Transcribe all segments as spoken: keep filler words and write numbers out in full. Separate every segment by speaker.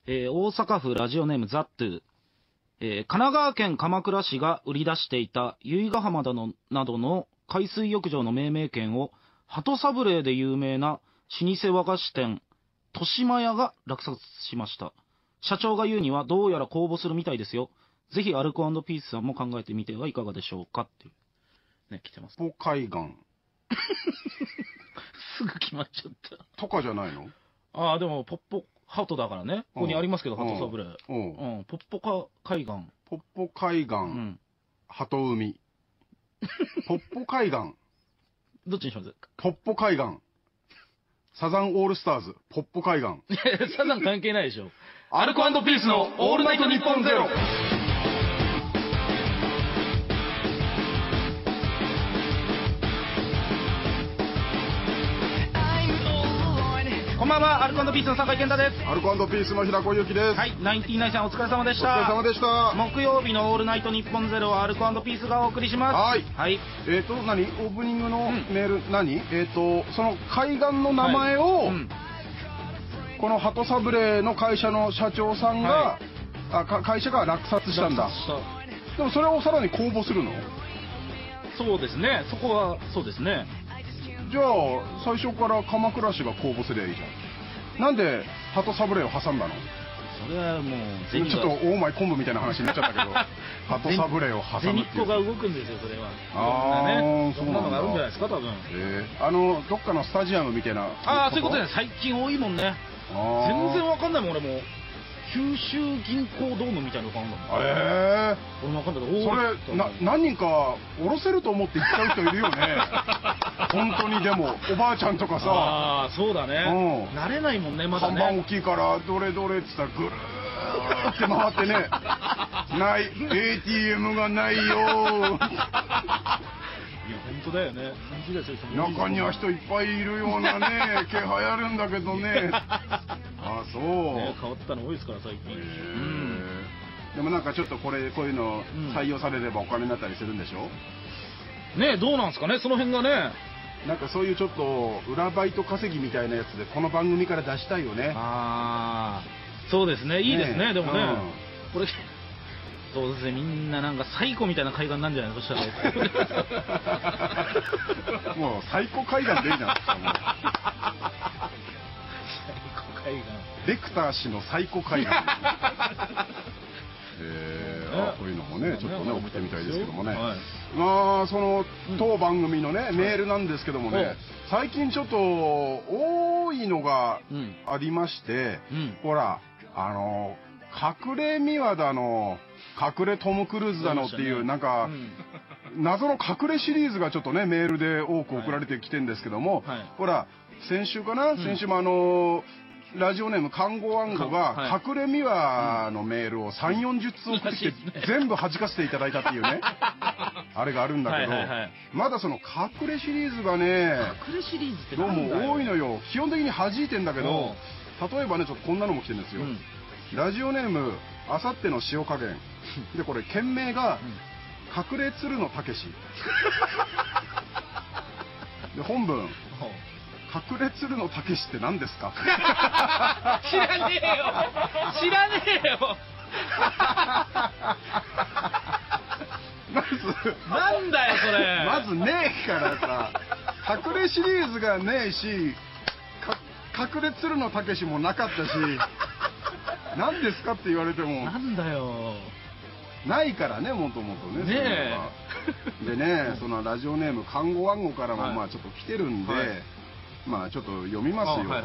Speaker 1: えー、大阪府ラジオネームザットゥ、えー、神奈川県鎌倉市が売り出していた由比ヶ浜などなどの海水浴場の命名権を鳩サブレーで有名な老舗和菓子店豊島屋が落札しました。社長が言うにはどうやら公募するみたいですよ。ぜひアルコ&ピースさんも考えてみてはいかがでしょうかっていうね、来てます。
Speaker 2: ポ海岸
Speaker 1: すぐ決まっちゃった。
Speaker 2: とかじゃないの？
Speaker 1: ああ、でもポッポハトだからね。ここにありますけど、ハトサブレー。
Speaker 2: うん。
Speaker 1: うん。ポッポカ海岸。
Speaker 2: ポッポ海岸。うん。ハト海。ポッポ海岸。
Speaker 1: どっちにします？
Speaker 2: ポッポ海岸。サザンオールスターズ。ポッポ海岸。
Speaker 1: サザン関係ないでしょ。
Speaker 2: アルコ&ピースのオールナイトニッポンゼロ。
Speaker 1: こんばんは、アルコ&ピースの酒井健太です。
Speaker 2: アルコ&ピースの平子祐希です。
Speaker 1: はい、ナインティナインさんお疲れ様でした。
Speaker 2: お疲れ様でした。
Speaker 1: 木曜日のオールナイトニッポンゼロはアルコ&ピースがお送りします。
Speaker 2: はい。
Speaker 1: はい。
Speaker 2: えっ、ー、と、何オープニングのメール、うん、何えっ、ー、と、その海岸の名前を、はい、うん、この鳩サブレーの会社の社長さんが、はい、あか会社が落札したんだ。でもそれをさらに公募するの？
Speaker 1: そうですね。そこはそうですね。
Speaker 2: じゃあ最初から鎌倉市が公募すりゃいいじゃん。なんで鳩サブレーを挟んだの？
Speaker 1: それはもう
Speaker 2: ちょっとオーマイ昆布みたいな話になっちゃったけど鳩サブレーを挟むっていう。
Speaker 1: ゼニッコが動くんですよそれは。
Speaker 2: ああ、ね、
Speaker 1: そんなのがあるんじゃないですか多分。
Speaker 2: えー、あのどっかのスタジアムみたいな。
Speaker 1: ああそういうことね。最近多いもんね。全然わかんないもん俺も。九州銀行ドームみたいなのがあるんだもん。
Speaker 2: ええ
Speaker 1: ー。俺もわかんないけ
Speaker 2: ど。それな何人か降ろせると思って行っちゃう人いるよね。本当にでもおばあちゃんとかさ。
Speaker 1: ああそうだね。うん。慣れないもんねまだね。
Speaker 2: 看板大きいからどれどれって言ったらぐるーって回ってね。ない エーティーエム がないよ。いや
Speaker 1: 本当だよね。
Speaker 2: 中には人いっぱいいるようなね気配あるんだけどね。あそう、ね、
Speaker 1: 変わったの多いですから最近。うん、
Speaker 2: でもなんかちょっとこれこういうの採用されればお金になったりするんでしょ？
Speaker 1: ねえどうなんですかねその辺がね。
Speaker 2: なんかそういうちょっと裏バイト稼ぎみたいなやつでこの番組から出したいよね。
Speaker 1: ああそうですねいいですね、ねでもね、うん、これそうですねみんななんかサイコみたいな海岸なんじゃないのそしたら。
Speaker 2: もうサイコ海岸でいいじゃないですかもう。レクター氏の最高海岸。えー、あこういうのもねちょっとね送ってみたいですけどもね。はい、まあその当番組のねメールなんですけどもね最近ちょっと多いのがありまして、うん、ほらあの隠れミワだの隠れトム・クルーズだのっていうなんか、うん、謎の隠れシリーズがちょっとねメールで多く送られてきてんですけども、はい、ほら先週かな、うん、先週もあのラジオネーム看護暗号が隠れミワのメールをさん、よんじゅっつ送ってきて全部弾かせていただいたっていうねあれがあるんだけどまだその隠れシリーズがね
Speaker 1: 隠れシリーズって
Speaker 2: どうも多いのよ。基本的に弾いてんだけど例えばねちょっとこんなのも来てるんですよ、うん、ラジオネームあさっての塩加減でこれ件名が隠れ鶴のたけしで本文隠れ鶴のたけしって何ですか？
Speaker 1: 知らねえよ知らねえよ
Speaker 2: まず
Speaker 1: なんだよそれ
Speaker 2: まずねえからさ隠れシリーズがねえし隠れ鶴のたけしもなかったし何ですかって言われても
Speaker 1: なんだよ
Speaker 2: ないからねもともとね。
Speaker 1: ね
Speaker 2: えでねそのラジオネーム看護暗号からもまあちょっと来てるんで、はいまあちょっと読みますよ。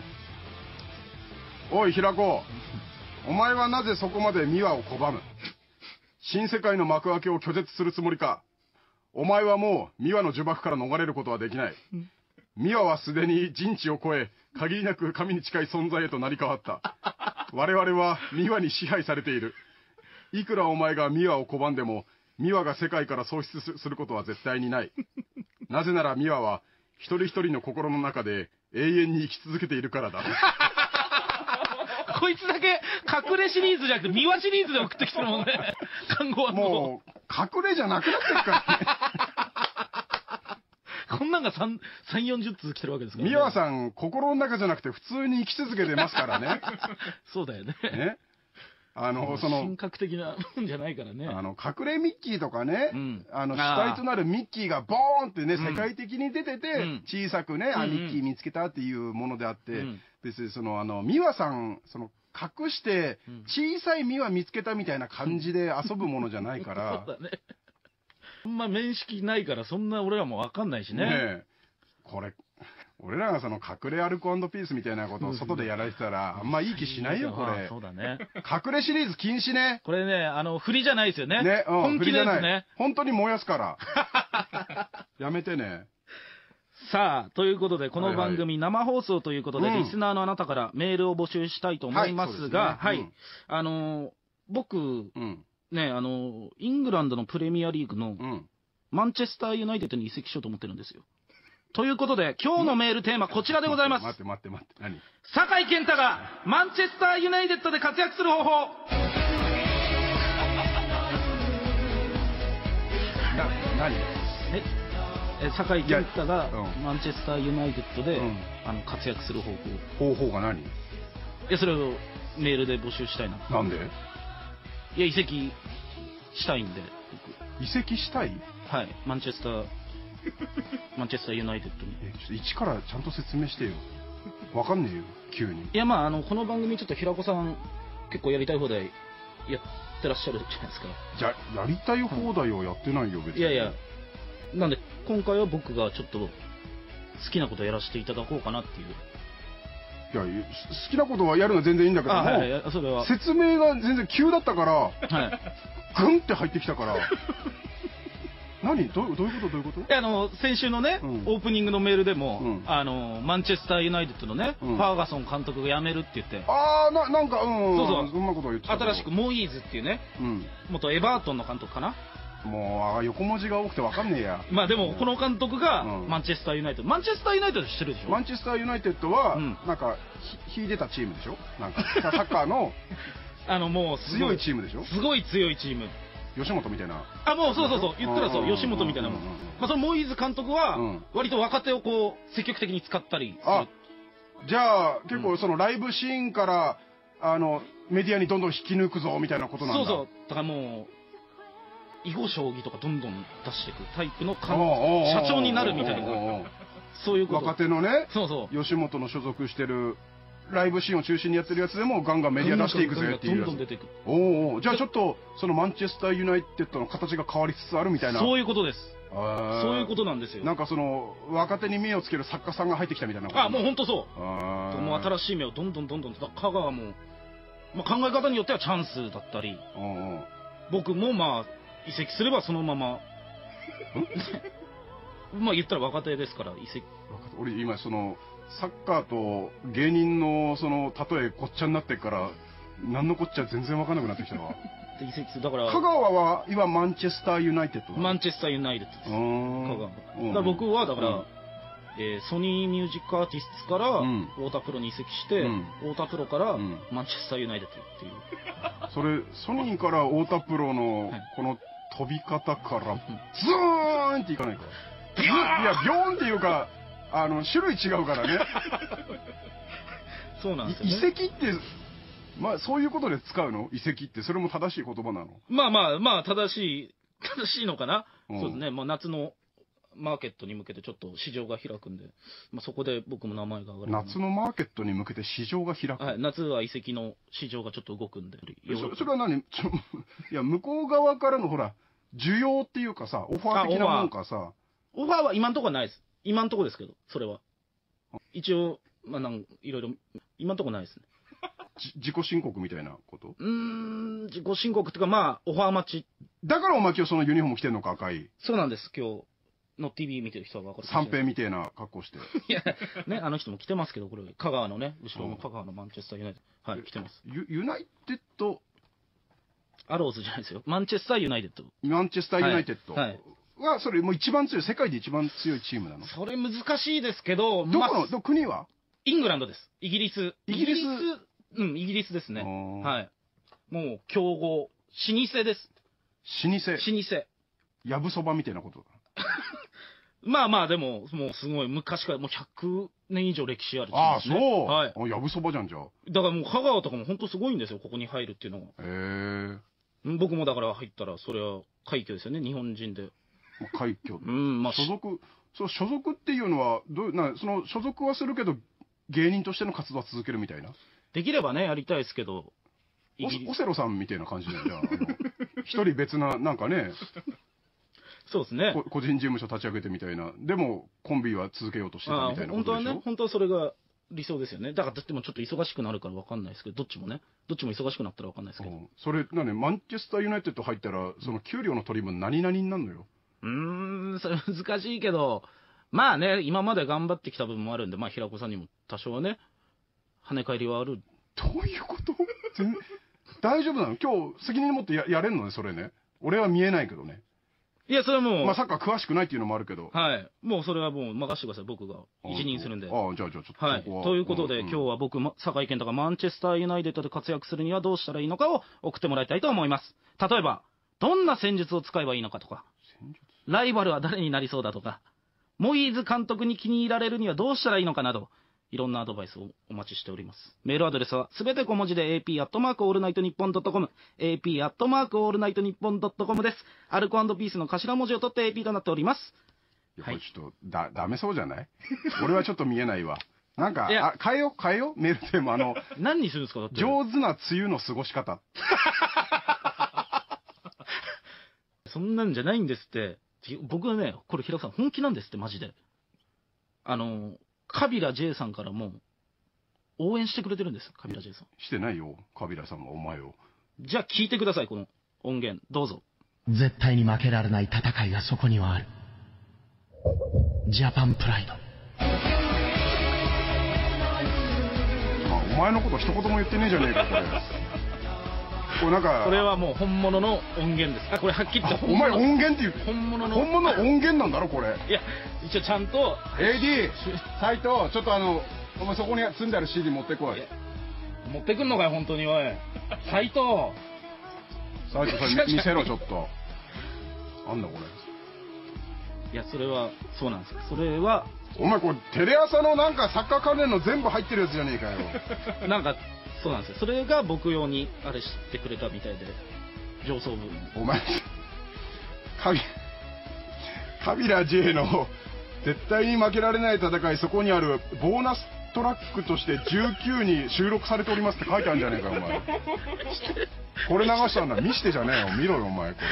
Speaker 2: おい平子お前はなぜそこまでミワを拒む？新世界の幕開けを拒絶するつもりか？お前はもうミワの呪縛から逃れることはできない。ミワはすでに人知を超え限りなく神に近い存在へとなり変わった。我々はミワに支配されている。いくらお前がミワを拒んでもミワが世界から喪失することは絶対にない。なぜならミワは一人一人の心の中で永遠に生き続けているからだ。
Speaker 1: こいつだけ隠れシリーズじゃなくてミワシリーズで送ってきてるもんね。看護は
Speaker 2: もう隠れじゃなくなってるからね。
Speaker 1: こんなんがさん、よんじゅっつう来てるわけですからね。
Speaker 2: 美和さん、心の中じゃなくて普通に生き続けてますからね。
Speaker 1: そうだよね。
Speaker 2: ね。あの、その、
Speaker 1: 神格的なもんじゃないからね。
Speaker 2: あの、隠れミッキーとかね、うん、あの、主体となるミッキーがボーンってね、世界的に出てて、うん、小さくね、うん、あ、ミッキー見つけたっていうものであって、うん、別にその、あの、美和さん、その、隠して、小さい美和見つけたみたいな感じで遊ぶものじゃないから。
Speaker 1: そうだね。あんま面識ないから、そんな俺らもわかんないしね。ねえ。
Speaker 2: これ、俺らがその隠れアルコ&ピースみたいなことを外でやられてたら、あんまいい気しないよ、これ。
Speaker 1: そうだね。
Speaker 2: 隠れシリーズ禁止ね。
Speaker 1: これね、あの、振りじゃないですよね。
Speaker 2: ね、うん、
Speaker 1: 本気のやつね。
Speaker 2: 本当に燃やすから。やめてね。
Speaker 1: さあ、ということで、この番組生放送ということで、リスナーのあなたからメールを募集したいと思いますが、はい。あの、僕、ね、あの、イングランドのプレミアリーグの、マンチェスターユナイテッドに移籍しようと思ってるんですよ。ということで、今日のメールテーマ、こちらでございます。
Speaker 2: 待って待って待って、何？
Speaker 1: 酒井健太が、マンチェスターユナイテッドで活躍する方法。
Speaker 2: な、何？
Speaker 1: ええ、酒井健太が、マンチェスターユナイテッドで、あの、活躍する方
Speaker 2: 法。方法が何？い
Speaker 1: や、それをメールで募集したいな。
Speaker 2: なんで？
Speaker 1: いや、移籍したいんで、
Speaker 2: 僕。移籍したい？
Speaker 1: はい、マンチェスター、マンチェスターユナイテッドに。
Speaker 2: え、ちょっと一からちゃんと説明してよ。わかんねえよ、急に。
Speaker 1: いや、まあ、あの、この番組ちょっと平子さん、結構やりたい放題やってらっしゃるじゃないですか。
Speaker 2: じゃ、やりたい放題はやってないよ、別に。
Speaker 1: いやいや、なんで、今回は僕がちょっと、好きなことやらせていただこうかなっていう。
Speaker 2: いや、好きなことはやるのは全然いいんだけども、はいはい、それは説明が全然急だったから、はい、グンって入ってきたから、何どう、どういうことどういうこと？
Speaker 1: あの、先週のね、うん、オープニングのメールでも、うん、あの、マンチェスターユナイテッドのね、うん、ファーガソン監督が辞めるって言って。
Speaker 2: ああ、な、なんか、うん。
Speaker 1: そうそう。
Speaker 2: そんなことを言ってた。
Speaker 1: 新しくモイーズっていうね、うん、元エバートンの監督かな。
Speaker 2: もう、横文字が多くてわかんねえや。
Speaker 1: まあでも、この監督が、マンチェスターユナイテッド。マンチェスターユナイテッド知ってるでしょ？
Speaker 2: マンチェスターユナイテッドは、なんか、秀でたチームでしょ？なんか、サッカーの、
Speaker 1: あの、もう、
Speaker 2: 強いチームでしょ？
Speaker 1: すごい強いチーム。
Speaker 2: 吉本みたいな。
Speaker 1: あ、もうそうそうそう。言ったらそう。吉本みたいなもん。まあ、そのモイーズ監督は、割と若手をこう、積極的に使ったりする。
Speaker 2: あ、じゃあ、結構そのライブシーンから、あの、メディアにどんどん引き抜くぞ、みたいなことなんだ。
Speaker 1: そうそう。だからもう、囲碁将棋とかどんどん出していくタイプの社長になるみたいな。そういうこと。
Speaker 2: 若手のね、
Speaker 1: そうそう。
Speaker 2: 吉本の所属してる、ライブシーンを中心にやってるやつでもガンガンメディア出していくぜっていう。
Speaker 1: どんどん出ていく。
Speaker 2: おお、じゃあちょっとそのマンチェスターユナイテッドの形が変わりつつあるみたいな。
Speaker 1: そういうことです。そういうことなんですよ。
Speaker 2: なんかその若手に目をつける作家さんが入ってきたみたいな。
Speaker 1: あ、もう本当そう。もう新しい目をどんどんどんどん。香川も、まあ、考え方によってはチャンスだったり。僕もまあ移籍すればそのまま。まあ言ったら若手ですから移籍。
Speaker 2: 俺今その。サッカーと芸人のその例えごっちゃになってから何のこっちゃ全然分かんなくなってきたわ。
Speaker 1: だから
Speaker 2: 香川は今マンチェスターユナイテッド。
Speaker 1: マンチェスターユナイテッドです。香川。だから僕はだから、うんえー、ソニーミュージックアーティストから太田プロに移籍して、うん、太田プロからマンチェスターユナイテッドっていう。
Speaker 2: それソニーから太田プロのこの飛び方からズーンっていかないか。いやビョーンっていうか。あの種類違うからね。
Speaker 1: そうなんですよね。
Speaker 2: 遺跡ってまあそういうことで使うの？遺跡ってそれも正しい言葉なの？
Speaker 1: まあまあまあ正しい正しいのかな。うん、そうですね。まあ夏のマーケットに向けてちょっと市場が開くんで、まあそこで僕も名前が上がる。
Speaker 2: 夏のマーケットに向けて市場が開く。
Speaker 1: はい。夏は遺跡の市場がちょっと動くんで。
Speaker 2: そ, それは何？ちょいや向こう側からのほら需要っていうかさオファー的なもんかさ。
Speaker 1: オファーは今のところはないです。今んとこですけど、それは。一応、まあ、なん、いろいろ、今んとこないですね。
Speaker 2: 自己申告みたいなこと？
Speaker 1: うーん、自己申告っていうか、まあ、オファー待ち。
Speaker 2: だからお前今日そのユニフォーム着てんのか、赤い。
Speaker 1: そうなんです、今日。の ティービー 見てる人は分かるかもしれない。
Speaker 2: 三平みたいな格好して。
Speaker 1: いや、ね、あの人も着てますけど、これ、香川のね、後ろの香川のマンチェスターユナイテッド。はい、着てます。
Speaker 2: ユ、ユナイテッド
Speaker 1: アローズじゃないですよ。マンチェスターユナイテッド。
Speaker 2: マンチェスターユナイテッド。
Speaker 1: はい。はい
Speaker 2: は、それもう一番強い、世界で一番強いチームなの？
Speaker 1: それ難しいですけど、
Speaker 2: どこの、ど国は？
Speaker 1: イングランドです。イギリス。
Speaker 2: イギリス
Speaker 1: うん、イギリスですね。はい。もう、強豪。老舗です。
Speaker 2: 老舗。
Speaker 1: 老舗。
Speaker 2: やぶそばみたいなことだ。
Speaker 1: まあまあ、でも、もうすごい昔から、もうひゃくねん以上歴史ある、ね。
Speaker 2: ああ、そう。
Speaker 1: はい。
Speaker 2: やぶそばじゃん、じゃあ。
Speaker 1: だからもう香川とかも本当すごいんですよ、ここに入るっていうのが。
Speaker 2: へ
Speaker 1: え。僕もだから入ったら、それは快挙ですよね、日本人で。
Speaker 2: 快挙。
Speaker 1: うん、まあ。
Speaker 2: 所属、そう、所属っていうのは、どう、な、その、所属はするけど、芸人としての活動は続けるみたいな。
Speaker 1: できればね、やりたいですけど。
Speaker 2: オセロさんみたいな感じじゃん、じゃあ。一人別な、なんかね。
Speaker 1: そうですね。
Speaker 2: 個人事務所立ち上げてみたいな。でも、コンビは続けようとしてたみたいなことでしょ。
Speaker 1: 本当はね、本当はそれが理想ですよね。だから、でもちょっと忙しくなるから分かんないですけど、どっちもね。どっちも忙しくなったら分かんないですけど。
Speaker 2: それ、なね、マンチェスターユナイテッド入ったら、その給料の取り分何々になるのよ。
Speaker 1: うーん、それ難しいけど、まあね、今まで頑張ってきた部分もあるんで、まあ平子さんにも多少はね、跳ね返りはある。
Speaker 2: どういうこと大丈夫なの？今日責任持ってややれんのね、それね。俺は見えないけどね。
Speaker 1: いや、それはもう。
Speaker 2: まあサッカー詳しくないっていうのもあるけど。
Speaker 1: はい。もうそれはもう任せてください、僕が。一任するんで。
Speaker 2: ああ、じゃあじゃあちょっと。
Speaker 1: はい。ということで、うん、今日は僕、酒井健太がマンチェスターユナイテッドで活躍するにはどうしたらいいのかを送ってもらいたいと思います。例えば、どんな戦術を使えばいいのかとか、ライバルは誰になりそうだとか、モイーズ監督に気に入られるにはどうしたらいいのかなど、いろんなアドバイスをお待ちしております。メールアドレスはすべて小文字で エーピー アットマークオールナイトニッポンドットコム、エーピー アットマークオールナイトニッポンドットコムです。アルコ&ピースの頭文字を取って エーピー となっております。
Speaker 2: いや、これちょっと、だ、ダメそうじゃない俺はちょっと見えないわ。なんか、あ、変えよう、変えよう、メールテーマ、あの、
Speaker 1: 何にするんですか、だって。
Speaker 2: 上手な梅雨の過ごし方。
Speaker 1: そんなんじゃないんですって。僕はね、これ平子さん本気なんですって、マジで。あの、カビラ J さんからも応援してくれてるんです、カビラ J さん。
Speaker 2: してないよ、カビラさんがお前を。
Speaker 1: じゃあ聞いてください、この音源。どうぞ。
Speaker 3: 絶対に負けられない戦いがそこにはある。ジャパンプライド。
Speaker 2: あ、お前のこと一言も言ってねえじゃねえか、これ。これなんか。
Speaker 1: これはもう本物の音源です。あ、これはっきり言って。
Speaker 2: お前音源って言う。
Speaker 1: 本物の。
Speaker 2: 本物の音源なんだろ、これ。
Speaker 1: いや、一応ちゃんと。
Speaker 2: エーディー、斉藤、ちょっとあの、お前そこに積んである シーディー 持ってこい。
Speaker 1: 持ってくんのかよ、本当に、おい。斉藤。
Speaker 2: 斉藤さん、見せろ、ちょっと。なんだこれ。
Speaker 1: いや、それは、そうなんですよ。それは。
Speaker 2: お前これ、テレ朝のなんかサッカー関連の全部入ってるやつじゃねえかよ。
Speaker 1: なんか、そうなんですよ。それが僕用に、あれしてくれたみたいで、上層部。
Speaker 2: お前、カビ、カビラ J の、絶対に負けられない戦い、そこにあるボーナストラックとしてじゅうきゅうに収録されておりますって書いてあるんじゃねえかよ、お前。これ流したんだ。見してじゃねえよ。見ろよ、お前、これ。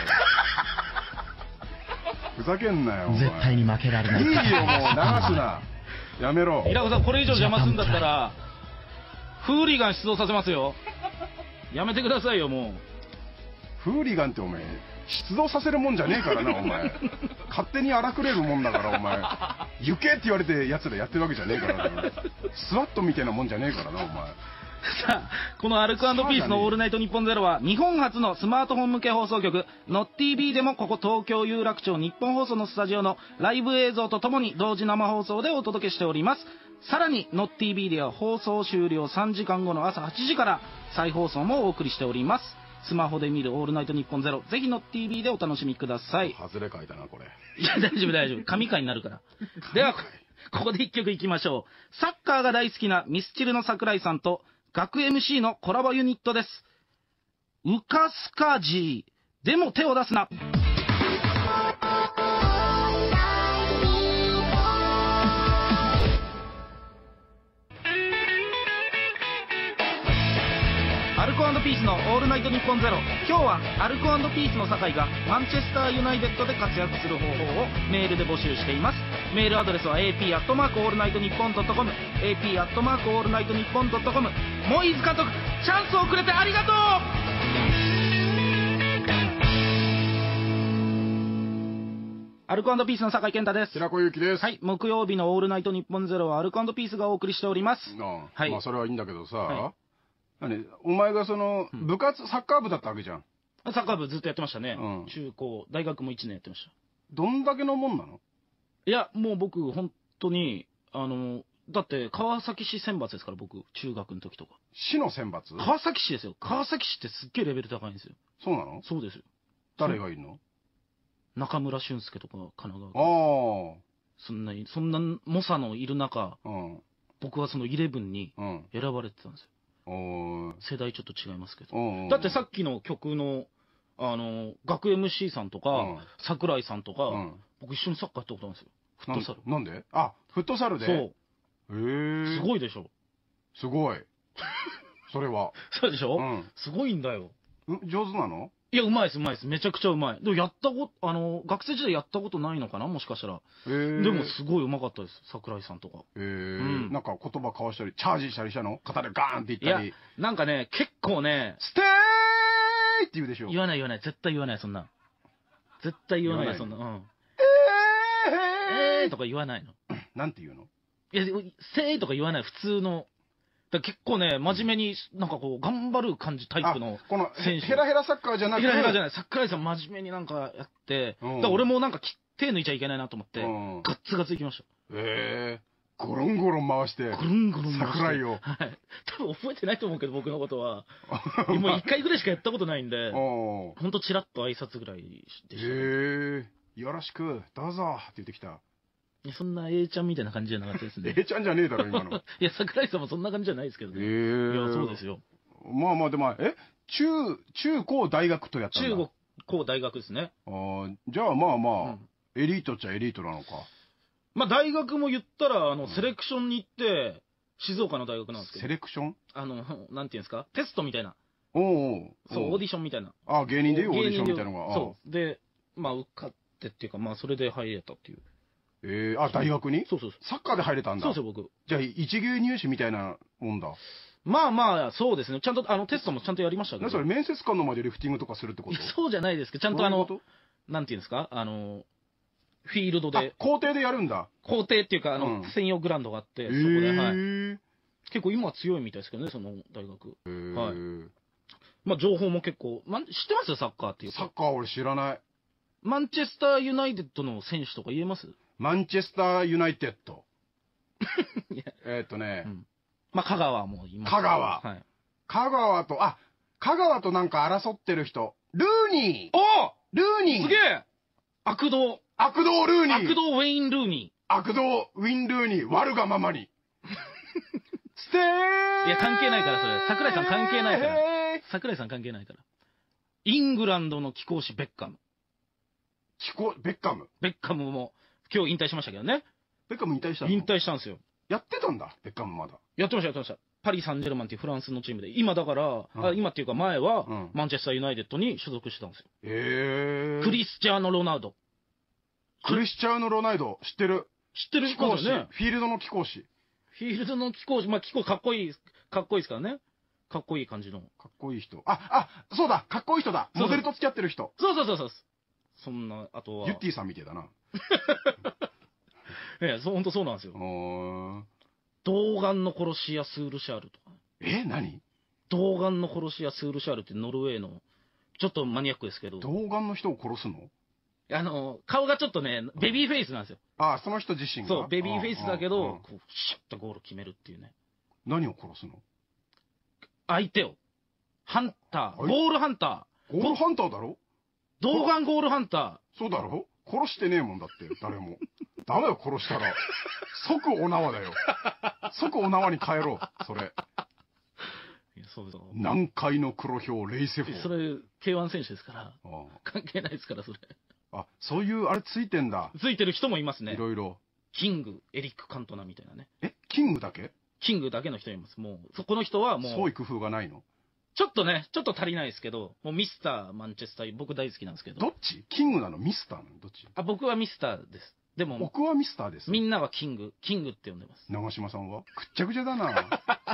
Speaker 2: ふざけんなよ、お前。
Speaker 3: 絶対に負けられない。
Speaker 2: いいよ、もう、流すな。やめろ。
Speaker 1: 平子さん、これ以上邪魔するんだったら、フーリガン出動させますよ。やめてくださいよ、もう。
Speaker 2: フーリガンってお前、出動させるもんじゃねえからな、お前。勝手に荒くれるもんだから、お前。行けって言われて奴らやってるわけじゃねえからな。スワットみたいなもんじゃねえからな、お前。
Speaker 1: さあ、このアルコ&ピースのオールナイトニッポンゼロは、日本初のスマートフォン向け放送局、ノッティービー でもここ東京有楽町日本放送のスタジオのライブ映像とともに同時生放送でお届けしております。さらに、ノッティービー では放送終了さんじかんごの朝はちじから再放送もお送りしております。スマホで見るオールナイトニッポンゼロ、ぜひノッティービー でお楽しみください。
Speaker 2: 外れ書いたな、これ。
Speaker 1: いや、大丈夫大丈夫。神回になるから。では、ここで一曲いきましょう。サッカーが大好きなミスチルの桜井さんと、学 エムシー のコラボユニットです。ウカスカジー。でも手を出すな。アルコ&ピースのオールナイトニッポンゼロ。今日はアルコ&ピースの酒井がマンチェスターユナイテッドで活躍する方法をメールで募集しています。メールアドレスは エーピー アットマークオールナイトニッポンドットコム、エーピー アットマークオールナイトニッポンドットコム。モイーズ監督、チャンスをくれてありがとう。アルコ&ピースの酒井健太です。
Speaker 2: 平子祐希です。
Speaker 1: はい、木曜日のオールナイトニッポンゼロはアルコ&ピースがお送りしております。
Speaker 2: ああ、
Speaker 1: はい。
Speaker 2: まあそれはいいんだけどさ、
Speaker 1: はい、
Speaker 2: 何お前がその、部活、サッカー部だったわけじゃん。
Speaker 1: サッカー部ずっとやってましたね。
Speaker 2: うん、
Speaker 1: 中高、大学もいちねんやってました。
Speaker 2: どんだけのもんなの？
Speaker 1: いや、もう僕、本当に、あの、だって、川崎市選抜ですから、僕、中学の時とか。
Speaker 2: 市の選抜？
Speaker 1: 川崎市ですよ。川崎市ってすっげえレベル高いんですよ。
Speaker 2: そうなの？
Speaker 1: そうですよ。
Speaker 2: 誰がいるの？
Speaker 1: 中村俊輔とか、神奈川。
Speaker 2: ああ。
Speaker 1: そんな、そんな猛者のいる中、
Speaker 2: うん。
Speaker 1: 僕はそのイレブンに
Speaker 2: うん。
Speaker 1: 選ばれてたんですよ。
Speaker 2: お
Speaker 1: 世代ちょっと違いますけど。
Speaker 2: ー
Speaker 1: だってさっきの曲の、あの、学 エムシー さんとか、
Speaker 2: うん
Speaker 1: 桜井さんとか、
Speaker 2: うん
Speaker 1: 僕一緒にサッカーやったことあるんですよ。フットサル。
Speaker 2: なんであ、フットサルで。
Speaker 1: そう。
Speaker 2: へえ。
Speaker 1: すごいでしょ。
Speaker 2: すごい。それは。
Speaker 1: そうでしょ、
Speaker 2: うん。
Speaker 1: すごいんだよ。
Speaker 2: う上手なの？
Speaker 1: いや、うまいです、うまいです。めちゃくちゃうまい。でもやったこと、あの、学生時代やったことないのかなもしかしたら。
Speaker 2: へえ。
Speaker 1: でもすごいうまかったです。桜井さんとか。
Speaker 2: へえ、
Speaker 1: ん
Speaker 2: なんか言葉交わしたり、チャージしたりしたの？肩でガーンって
Speaker 1: いや
Speaker 2: 言ったり。、
Speaker 1: なんかね、結構ね、
Speaker 2: ステーイって言うでしょ。
Speaker 1: 言わない言わない。絶対言わない、そんな。絶対言わないよ、そんな。
Speaker 2: 言わない
Speaker 1: うん。
Speaker 2: えー
Speaker 1: えーとか言わないの。
Speaker 2: なんて言うの？
Speaker 1: いや、せーとか言わない、普通の。だから結構ね、真面目に、なんかこう、頑張る感じタイプの
Speaker 2: あこの
Speaker 1: 選手。
Speaker 2: ヘラヘラサッカーじゃなくて。
Speaker 1: ヘラヘラじゃない。桜井さん真面目になんかやって、
Speaker 2: うん
Speaker 1: だから俺もなんかき手抜いちゃいけないなと思って、
Speaker 2: うん
Speaker 1: ガッツガツいきました。
Speaker 2: えー、ゴロンゴロン回して。
Speaker 1: ぐるんぐるん回して
Speaker 2: 桜井を。
Speaker 1: はい。多分覚えてないと思うけど、僕のことは。もう一回ぐらいしかやったことないんで、
Speaker 2: お
Speaker 1: ほんとチラッと挨拶ぐらいでした、ね。
Speaker 2: へえ、よろしく、どうぞって言ってきた。
Speaker 1: いやそんな A ちゃんみたいな感じじゃなかったですね。
Speaker 2: ええちゃんじゃねえだろ、今の。
Speaker 1: いや、桜井さんもそんな感じじゃないですけどね。
Speaker 2: へえ。
Speaker 1: いや、そうですよ。
Speaker 2: まあまあ、でも、え中、中高大学とやったんだ。
Speaker 1: 中国、高大学ですね。
Speaker 2: あーじゃあまあまあ、
Speaker 1: うん
Speaker 2: エリートっちゃエリートなのか。
Speaker 1: まあ大学も言ったら、あの、
Speaker 2: うん
Speaker 1: セレクションに行って、静岡の大学なんですけど。
Speaker 2: セレクション
Speaker 1: あの、なんていうんですかテストみたいな。
Speaker 2: おうおう
Speaker 1: そう、オーディ
Speaker 2: シ
Speaker 1: ションみたいな。
Speaker 2: ョン。あ、芸人でいうオーディションみたいなのが。
Speaker 1: そう。で、まあ受かってっていうか、まあそれで入れたっていう。
Speaker 2: えー、あ、大学に
Speaker 1: そうそうそう。
Speaker 2: サッカーで入れたんだ。
Speaker 1: そうですよ、僕。
Speaker 2: じゃあ、一流入試みたいなもんだ。
Speaker 1: まあまあ、そうですね。ちゃんと、あの、テストもちゃんとやりましたけど。
Speaker 2: なそれ、面接官の前でリフティングとかするってこと
Speaker 1: いやそうじゃないですけど、ちゃんとあの
Speaker 2: どういう、こ
Speaker 1: なんていうんですかあの、フィールド
Speaker 2: とあ
Speaker 1: で、
Speaker 2: 校庭でやるんだ。
Speaker 1: 校庭っていうか、あの、
Speaker 2: うん
Speaker 1: 専用グラウンドがあって、
Speaker 2: え
Speaker 1: そこで、はい。
Speaker 2: ー
Speaker 1: 結構今は強いみたいですけどね、その大学。
Speaker 2: えー
Speaker 1: はいまあ情報も結構、ま、知ってますサッカーっていうか。
Speaker 2: サッカー俺知らない。
Speaker 1: マンチェスターユナイテッドの選手とか言えます
Speaker 2: マンチェスターユナイテッド。
Speaker 1: いや
Speaker 2: えーっとね、
Speaker 1: うんまあ香川もいます。
Speaker 2: 香川
Speaker 1: はい。
Speaker 2: 香川と、あ、香川となんか争ってる人。ルーニー
Speaker 1: お
Speaker 2: ルーニー
Speaker 1: すげえ悪道、
Speaker 2: 悪道ルーニー
Speaker 1: 悪道ウェイン・ルーニ
Speaker 2: 悪道ウィンルーニー悪がままに。ステー
Speaker 1: いや関係ないからそれ桜井さん関係ないから
Speaker 2: へー
Speaker 1: ー。桜井さん関係ないから。イングランドの貴公子ベッカム。
Speaker 2: 気候ベッカム。
Speaker 1: ベッカムも今日引退しましたけどね。
Speaker 2: ベッカム引退したの
Speaker 1: 引退したんですよ。
Speaker 2: やってたんだ、ベッカムまだ。
Speaker 1: やってました、やってました。パリ・サンジェルマンっていうフランスのチームで。今だから、
Speaker 2: うん
Speaker 1: あ今っていうか前は、
Speaker 2: うん
Speaker 1: マンチェスター・ユナイテッドに所属してたんですよ。
Speaker 2: へえ。
Speaker 1: クリスチャーノ・ロナウド。
Speaker 2: クリスチャーノ・ロナウド、知ってる。
Speaker 1: 知ってる
Speaker 2: 貴公子。
Speaker 1: 人だよね。
Speaker 2: フィールドの貴公子。
Speaker 1: フィールドの貴公子、まあ貴公子かっこいい、かっこいいですからね。かっこいい感じの。
Speaker 2: かっこいい人。あ、あ、そうだ、かっこいい人だ。
Speaker 1: そうそう
Speaker 2: モデルと付き合ってる人。
Speaker 1: そうそうそうそう。そんな、あとは。
Speaker 2: ユッティさんみてえだな。
Speaker 1: いや、そう、ほんとそうなんですよ
Speaker 2: う。ーん。
Speaker 1: 童顔の殺し屋スールシャールとか。
Speaker 2: え、何
Speaker 1: 童顔の殺し屋スールシャールってノルウェーの、ちょっとマニアックですけど、
Speaker 2: 童顔の人を殺すの
Speaker 1: あの、顔がちょっとね、ベビーフェイスなんですよ。
Speaker 2: あ、その人自身が。
Speaker 1: そう、ベビーフェイスだけ
Speaker 2: あああ
Speaker 1: ど、
Speaker 2: あ
Speaker 1: こう、シュッとゴール決めるっていうね。
Speaker 2: 何を殺すの
Speaker 1: 相手を。ハンター、
Speaker 2: はい
Speaker 1: ゴールハンタ
Speaker 2: ゴールハンターだろ
Speaker 1: ー、童顔ゴールハンタ
Speaker 2: そうだろ殺してねえもんだって、誰も。ダメよ、殺したら。即お縄だよ。即お縄に帰ろう、それ。
Speaker 1: ー。いやそうそう。
Speaker 2: 南海の黒豹、レイセフォー。
Speaker 1: それ、ケーワン 選手ですから、
Speaker 2: あ
Speaker 1: 関係ないですから、それ。
Speaker 2: ああ、そういうあれついてんだ。
Speaker 1: ついてる人もいますね
Speaker 2: い。ろいろ。
Speaker 1: キング、エリック・カントナみたいなね。
Speaker 2: え、キングだけ
Speaker 1: キングだけの人います。もう、そこの人はもう、
Speaker 2: 創意工夫がないの
Speaker 1: ちょっとね、ちょっと足りないですけど、もうミスター・マンチェスター、僕大好きなんですけど。
Speaker 2: どっちキングなのミスターなのどっち
Speaker 1: あ、僕はミスターです。でも、
Speaker 2: 僕はミスターです。
Speaker 1: みんなはキング、キングって呼んでます。
Speaker 2: 長嶋さんはくっちゃくちゃだな。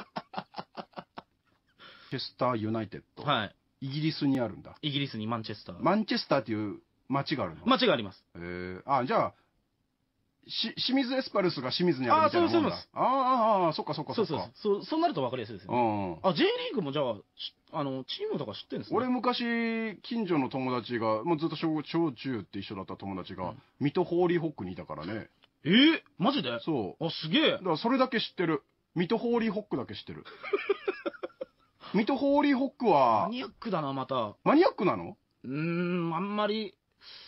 Speaker 2: チェスターユナイテッド。
Speaker 1: はい。
Speaker 2: イギリスにあるんだ。
Speaker 1: イギリスにマンチェスター。
Speaker 2: マンチェスターっていう街があるの。
Speaker 1: 街があります。
Speaker 2: えー、あ、じゃあ、し、清水エスパルスが清水にあるみたいなもんだ。
Speaker 1: あそうそうです
Speaker 2: ああ、ああ、そっかそっか
Speaker 1: そ
Speaker 2: そうっか。
Speaker 1: そうそう。そうなると分かりやすいですよ
Speaker 2: う
Speaker 1: ね。
Speaker 2: んうん。
Speaker 1: あ、J リーグもじゃあ、しあの、チームとか知ってるんですね。
Speaker 2: 俺昔、近所の友達が、もうずっと小小中って一緒だった友達が、
Speaker 1: うん
Speaker 2: 水戸ホーリーホックにいたからね。
Speaker 1: えー、マジであ、
Speaker 2: そう。
Speaker 1: すげえ
Speaker 2: だ。からそれだけ知ってる。水戸ホーリーホックだけ知ってる。水戸ホーリーホック
Speaker 1: マ
Speaker 2: は、
Speaker 1: ニアックだな、また。う
Speaker 2: マニアックなの
Speaker 1: ーん、あんまり、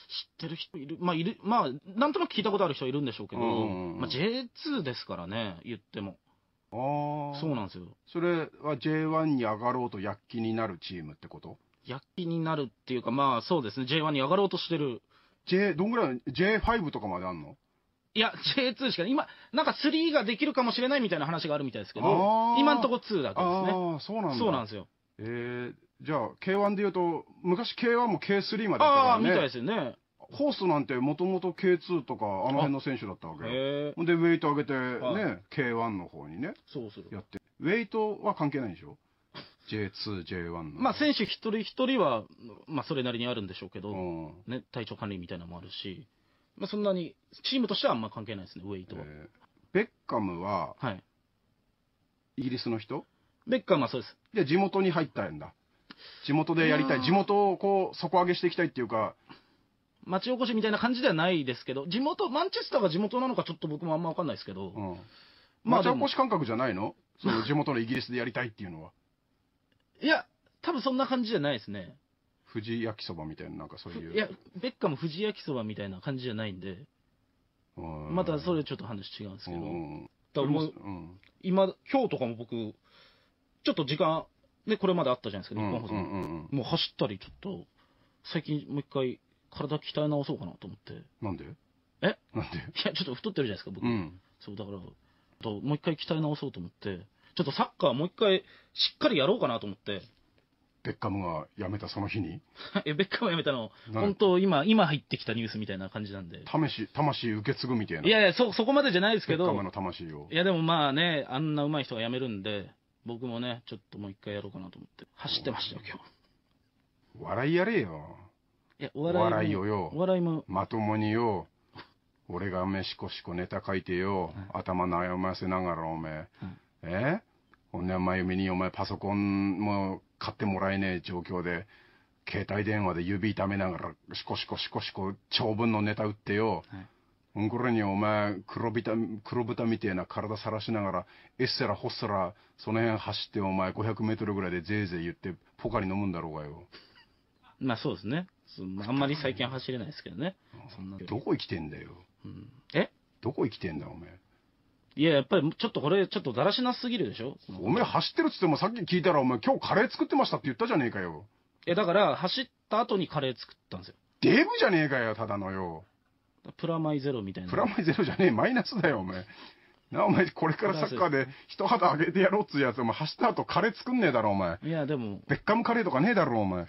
Speaker 1: ってる人いる、まあ、いる、まあ、なんとなく聞いたことある人はいるんでしょうけど、
Speaker 2: うんうん、
Speaker 1: まあ、ジェーツー ですからね、言っても。
Speaker 2: ああ。
Speaker 1: そうなんですよ。
Speaker 2: それは ジェイワン に上がろうと躍起になるチームってこと？
Speaker 1: 躍起になるっていうか、まあ、そうですね、ジェイワン に上がろうとしてる。
Speaker 2: J、どんぐらい ジェイファイブ とかまであんの？
Speaker 1: いや、ジェーツー しかない。今、なんかスリーができるかもしれないみたいな話があるみたいですけど、今んとこツーだけですね。
Speaker 2: ああ、そうなんだ。
Speaker 1: そうなんですよ。
Speaker 2: えー、じゃあ、ケーワン で言うと、昔 ケーワン も ケースリー までだったからね。
Speaker 1: ああ、みたいですよね。
Speaker 2: ホースなんてもともと ケーツー とか、あの辺の選手だったわけよ。ほんで、ウェイト上げてね、ケーワン の方にね、
Speaker 1: そうそう。
Speaker 2: やって。ウェイトは関係ないでしょ？ ジェイツー、ジェイワン の。
Speaker 1: まあ、選手一人一人は、まあ、それなりにあるんでしょうけど、
Speaker 2: うん、
Speaker 1: ね、体調管理みたいなのもあるし、まあ、そんなに、チームとしてはあんま関係ないですね、ウェイトは。
Speaker 2: えー、ベッカムは、
Speaker 1: はい。
Speaker 2: イギリスの人？
Speaker 1: ベッカムはそうです。
Speaker 2: で、地元に入ったんだ。地元でやりたい。地元をこう、底上げしていきたいっていうか、
Speaker 1: 町おこしみたいな感じではないですけど、地元、マンチェスターが地元なのかちょっと僕もあんま分かんないですけど、うん、
Speaker 2: 町おこし感覚じゃないの？その地元のイギリスでやりたいっていうのは。
Speaker 1: いや、多分そんな感じじゃないですね。
Speaker 2: 富士焼きそばみたいな、なんかそういう。
Speaker 1: いや、ベッカム富士焼きそばみたいな感じじゃないんで、またそれちょっと話違うんですけど、だもう、うん、今、今日とかも僕、ちょっと時間、ね、これまであったじゃないですか、日本放送。もう走ったり、ちょっと、最近もう一回、体鍛え直そうかなと思って。
Speaker 2: なんで？
Speaker 1: え
Speaker 2: なんで？
Speaker 1: いや、ちょっと太ってるじゃないですか、僕。
Speaker 2: うん、そう、
Speaker 1: だから、ともう一回鍛え直そうと思って、ちょっとサッカーもう一回しっかりやろうかなと思って。
Speaker 2: ベッカムが辞めたその日に
Speaker 1: え、ベッカムが辞めたの、本当今、今入ってきたニュースみたいな感じなんで。
Speaker 2: 魂、魂受け継ぐみたいな。
Speaker 1: いやいや、そ、そこまでじゃないですけど。
Speaker 2: ベッカムの魂を。
Speaker 1: いや、でもまあね、あんな上手い人が辞めるんで、僕もね、ちょっともう一回やろうかなと思って。走ってましたよ、今
Speaker 2: 日。笑いやれよ。
Speaker 1: いや、お笑いも。
Speaker 2: 笑いをよ。
Speaker 1: お笑いも。
Speaker 2: まともによ。俺がめしこしこネタ書いてよ。はい、頭悩ませながらおめえ。はい、えほんで、真由美にお前パソコンも買ってもらえねえ状況で、携帯電話で指痛めながら、シコシコシコシコ長文のネタ打ってよ。はい、うんこれにお前黒豚、黒豚みてえな体さらしながら、エッセラホッセラ、その辺走ってお前ごひゃくメートルぐらいでぜいぜい言って、ポカリ飲むんだろうがよ。
Speaker 1: まあそうですね。あんまり最近走れないですけどね。
Speaker 2: そんなどこ生きてんだよ。
Speaker 1: うん、え
Speaker 2: どこ生きてんだお前。
Speaker 1: いや、やっぱりちょっとこれ、ちょっとだらしなすぎるでしょ。
Speaker 2: お前走ってるっつってもさっき聞いたらお前今日カレー作ってましたって言ったじゃねえかよ。
Speaker 1: え、だから走った後にカレー作ったんですよ。
Speaker 2: デブじゃねえかよ、ただのよ。
Speaker 1: プラマイゼロみたいな。
Speaker 2: プラマイゼロじゃねえ、マイナスだよ、お前。な、お前、これからサッカーで一肌上げてやろうっつうやつ、お前走った後カレー作んねえだろ、お前。
Speaker 1: いや、でも。
Speaker 2: ベッカムカレーとかねえだろ、お前。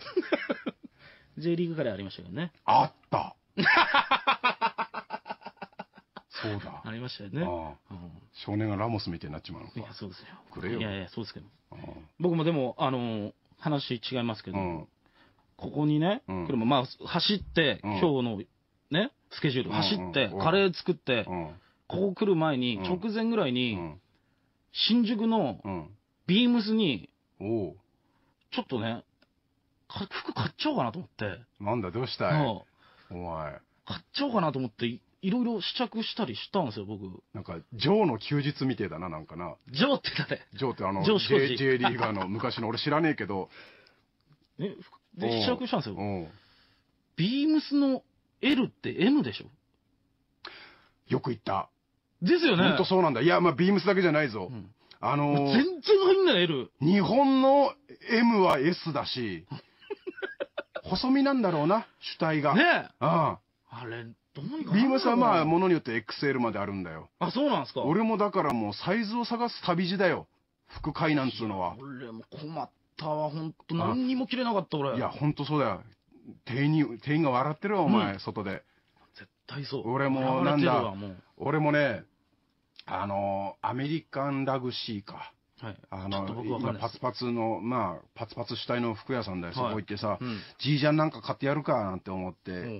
Speaker 1: J リーグカレーありましたけどね。
Speaker 2: あった。そうだ。
Speaker 1: ありましたよね。あ
Speaker 2: あ、うん、少年がラモスみたいになっちまうのか。
Speaker 1: いや、そうですよ。
Speaker 2: くれよ。
Speaker 1: いやいや、そうですけど。僕もでも、あの、話違いますけど、うん、ここにね、うん、車、まあ、走って、うん、今日のね、スケジュール、走って、カレー作って、ここ来る前に、直前ぐらいに、新宿のビームスに、ちょっとね、服買っちゃおうかなと思って。
Speaker 2: なんだ、どうしたい？お前。
Speaker 1: 買っちゃおうかなと思って、いろいろ試着したりしたんですよ、僕。
Speaker 2: なんか、ジョーの休日みてえだな、なんかな。
Speaker 1: ジョーって誰？
Speaker 2: ジョーってあの、J, J リーガーの昔の、俺知らねえけど。
Speaker 1: え、で、試着したんですよ。ビームスの エル って エム でしょ？
Speaker 2: よく言った。
Speaker 1: ですよね。
Speaker 2: ほんとそうなんだ。いや、まあ、ビームスだけじゃないぞ。うん、あのー、
Speaker 1: 全然入んない エル。
Speaker 2: 日本の エム は エス だし、細身なんだろうな、主体が。
Speaker 1: ねえ。
Speaker 2: あ
Speaker 1: あ。あれ、どうにか。
Speaker 2: ビームスはまあ、ものによって エックスエル まであるんだよ。
Speaker 1: あ、そうなんですか。
Speaker 2: 俺もだからもうサイズを探す旅路だよ。服買いなんつうのは。
Speaker 1: 俺も困ったわ、ほんと。何にも着れなかった、俺。
Speaker 2: いや、ほんとそうだよ。店員に、店員が笑ってるわ、お前、うん、外で。
Speaker 1: 絶対そう。
Speaker 2: 俺も、なんだ、も俺もね、あの、アメリカンラグシーか。
Speaker 1: はい。
Speaker 2: あの、今、パツパツの、まあ、パツパツ主体の服屋さんだよ。そこ行ってさ、G ジャンなんか買ってやるか、なんて思って、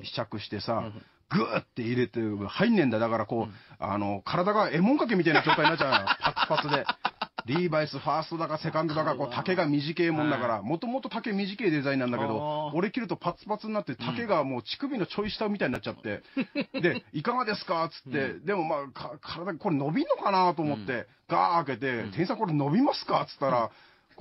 Speaker 2: 試着してさ、グーって入れて、入んねえんだ。だからこう、あの、体がエモンかけみたいな状態になっちゃうの。パツパツで。リーバイスファーストだかセカンドだか、こう、丈が短いもんだから、もともと丈短いデザインなんだけど、俺着るとパツパツになって、丈がもう乳首のちょい下みたいになっちゃって、で、いかがですかつって、でもまあ、体、これ伸びんのかなと思って、ガー開けて、店員さんこれ伸びますかつったら、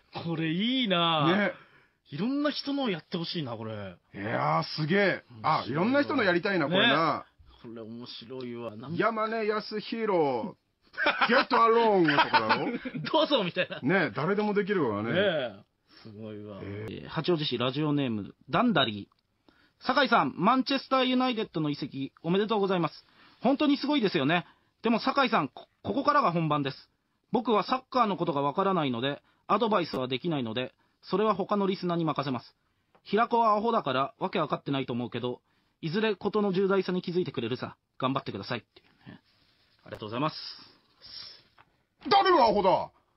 Speaker 1: これいいな
Speaker 2: ね。
Speaker 1: いろんな人のやってほしいな、これ。
Speaker 2: いやー、すげえ。あ、いろんな人のやりたいな、これな。
Speaker 1: これ面白いわ。
Speaker 2: 山根康弘、ゲットアローンとかだろ
Speaker 1: どうぞみたいな。
Speaker 2: ね、誰でもできるわね。
Speaker 1: ねすごいわ。えー、八王子市ラジオネーム、ダンダリー。酒井さん、マンチェスターユナイテッドの移籍、おめでとうございます。本当にすごいですよね。でも酒井さん、こ、ここからが本番です。僕はサッカーのことがわからないので、アドバイスはできないので、それは他のリスナーに任せます。平子はアホだからわけわかってないと思うけど、いずれことの重大さに気づいてくれるさ。頑張ってくださいっていうね。ありがとうございます。
Speaker 2: 誰がアホだ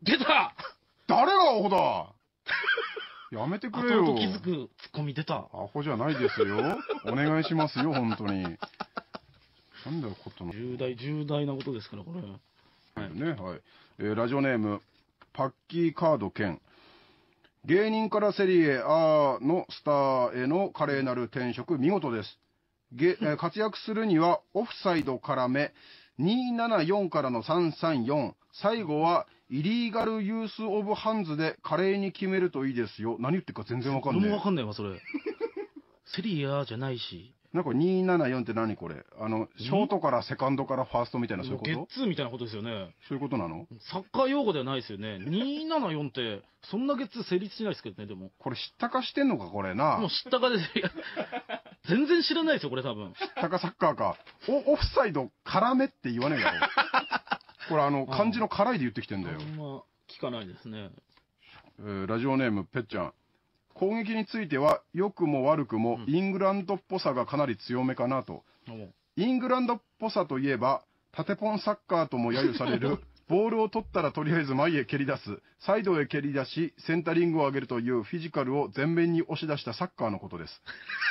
Speaker 1: 出た
Speaker 2: 誰がアホだやめてくれよ。
Speaker 1: 後々気づくツッコミ出た。
Speaker 2: アホじゃないですよ。お願いしますよ、本当に。なんだよ、ことの。
Speaker 1: 重大、重大なことですから、これ。はい。
Speaker 2: ね、はい。えー、ラジオネーム、パッキーカード兼。芸人からセリエ A のスターへの華麗なる転職、見事です。げえー、活躍するには、オフサイドからめ、にーななよんからのさんさんよん、最後は、イリーガルユースオブハンズで華麗に決めるといいですよ。何言ってるか全然わかんない。
Speaker 1: 俺もわかんないわ、それ。セリアじゃないし。
Speaker 2: なんかにーななよんって何これ、あの、ショートからセカンドからファーストみたいなそういうこと？
Speaker 1: ゲッツーみたいなことですよね。
Speaker 2: そういうことなの？
Speaker 1: サッカー用語ではないですよね。にーななよんって、そんなゲッツー成立しないですけどね、でも。
Speaker 2: これ知ったかしてんのか、これな。
Speaker 1: もう知ったかです。全然知らないですよ、これ多分。
Speaker 2: 知ったかサッカーか。お、オフサイド、絡めって言わねえだろ。これあの、漢字の辛いで言ってきてんだよ。
Speaker 1: あんま聞かないですね。
Speaker 2: えー、ラジオネーム、ぺっちゃん。攻撃については、良くも悪くも、イングランドっぽさがかなり強めかなと。うん、イングランドっぽさといえば、縦ポンサッカーとも揶揄される、ボールを取ったらとりあえず前へ蹴り出す、サイドへ蹴り出し、センタリングを上げるというフィジカルを前面に押し出したサッカーのことです。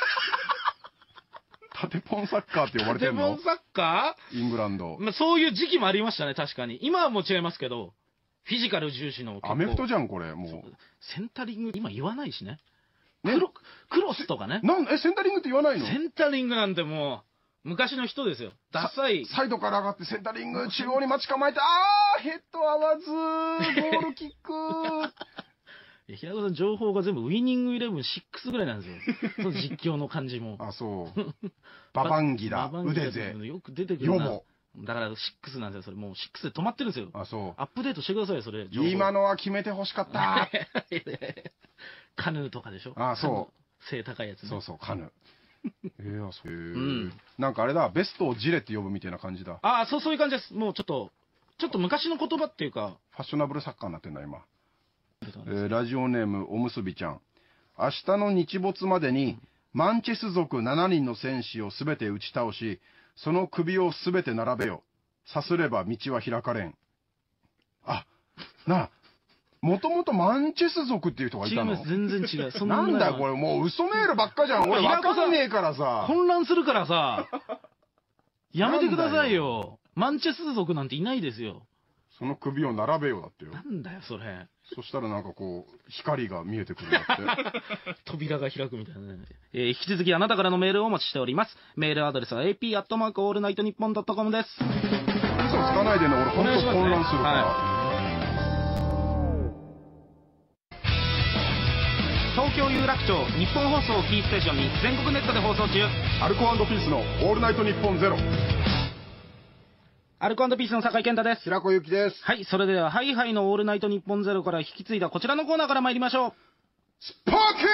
Speaker 2: 縦ポンサッカーって呼ばれてるの？
Speaker 1: 縦ポンサッカ
Speaker 2: ー？イングランド。
Speaker 1: まあ、そういう時期もありましたね、確かに。今はもう違いますけど、フィジカル重視の。
Speaker 2: アメフトじゃん、これ、もう。
Speaker 1: センタリング、今言わないしね。ね、クロ、クロスとかね。
Speaker 2: なん、え、センタリングって言わないの？
Speaker 1: センタリングなんてもう、昔の人ですよ。ダサい。
Speaker 2: サイドから上がってセンタリング、中央に待ち構えて、あー、ヘッド合わず、ゴールキック。
Speaker 1: 平子さん、情報が全部ウィニングイレブンろくぐらいなんですよ。その実況の感じも。
Speaker 2: あ、そう。ババンギダ、腕勢。
Speaker 1: よく出てくるな。だからろくなんですよ、それ。もうろくで止まってるんですよ。
Speaker 2: あ、そう。
Speaker 1: アップデートしてくださいよ、それ。
Speaker 2: 今のは決めてほしかった。
Speaker 1: カヌーとかでしょ？
Speaker 2: あ、そう。
Speaker 1: 背高いやつね。
Speaker 2: そうそう、カヌー。えー、そう。うん。なんかあれだ、ベストをジレって呼ぶみたいな感じだ。
Speaker 1: ああ、そう、そういう感じです。もうちょっと、ちょっと昔の言葉っていうか。
Speaker 2: ファッショナブルサッカーになってんだ、今。えー、ラジオネーム、おむすびちゃん。明日の日没までに、マンチェス族しちにんの戦士をすべて打ち倒し、その首をすべて並べよ。さすれば道は開かれん。あ、なあ、もともとマンチェス族っていう人がいたの？
Speaker 1: 違います、全然違う。
Speaker 2: そんななんだよ、これ、もう嘘メールばっかじゃん。俺わかんねえからさ。
Speaker 1: 混乱するからさ。やめてくださいよ。マンチェス族なんていないですよ。
Speaker 2: その首を並べようだってよ。
Speaker 1: なんだよ、それ。
Speaker 2: そしたらなんかこう、光が見えてくるんだって。
Speaker 1: 扉が開くみたいなね。えー、引き続きあなたからのメールをお待ちしております。メールアドレスは エーピー アットマークオールナイトニッポンドットコム です。嘘
Speaker 2: つかないでね、俺ほんと混乱するから。
Speaker 1: 東京有楽町日本放送キーステーションに全国ネットで放送中。
Speaker 2: アルコ&ピースのオールナイトニッポンゼロ。
Speaker 1: アルコ&ピースの酒井健太です。
Speaker 2: 平子ゆきです。
Speaker 1: はい、それではハイハイのオールナイトニッポンゼロから引き継いだこちらのコーナーから参りましょう。
Speaker 2: スパーキング。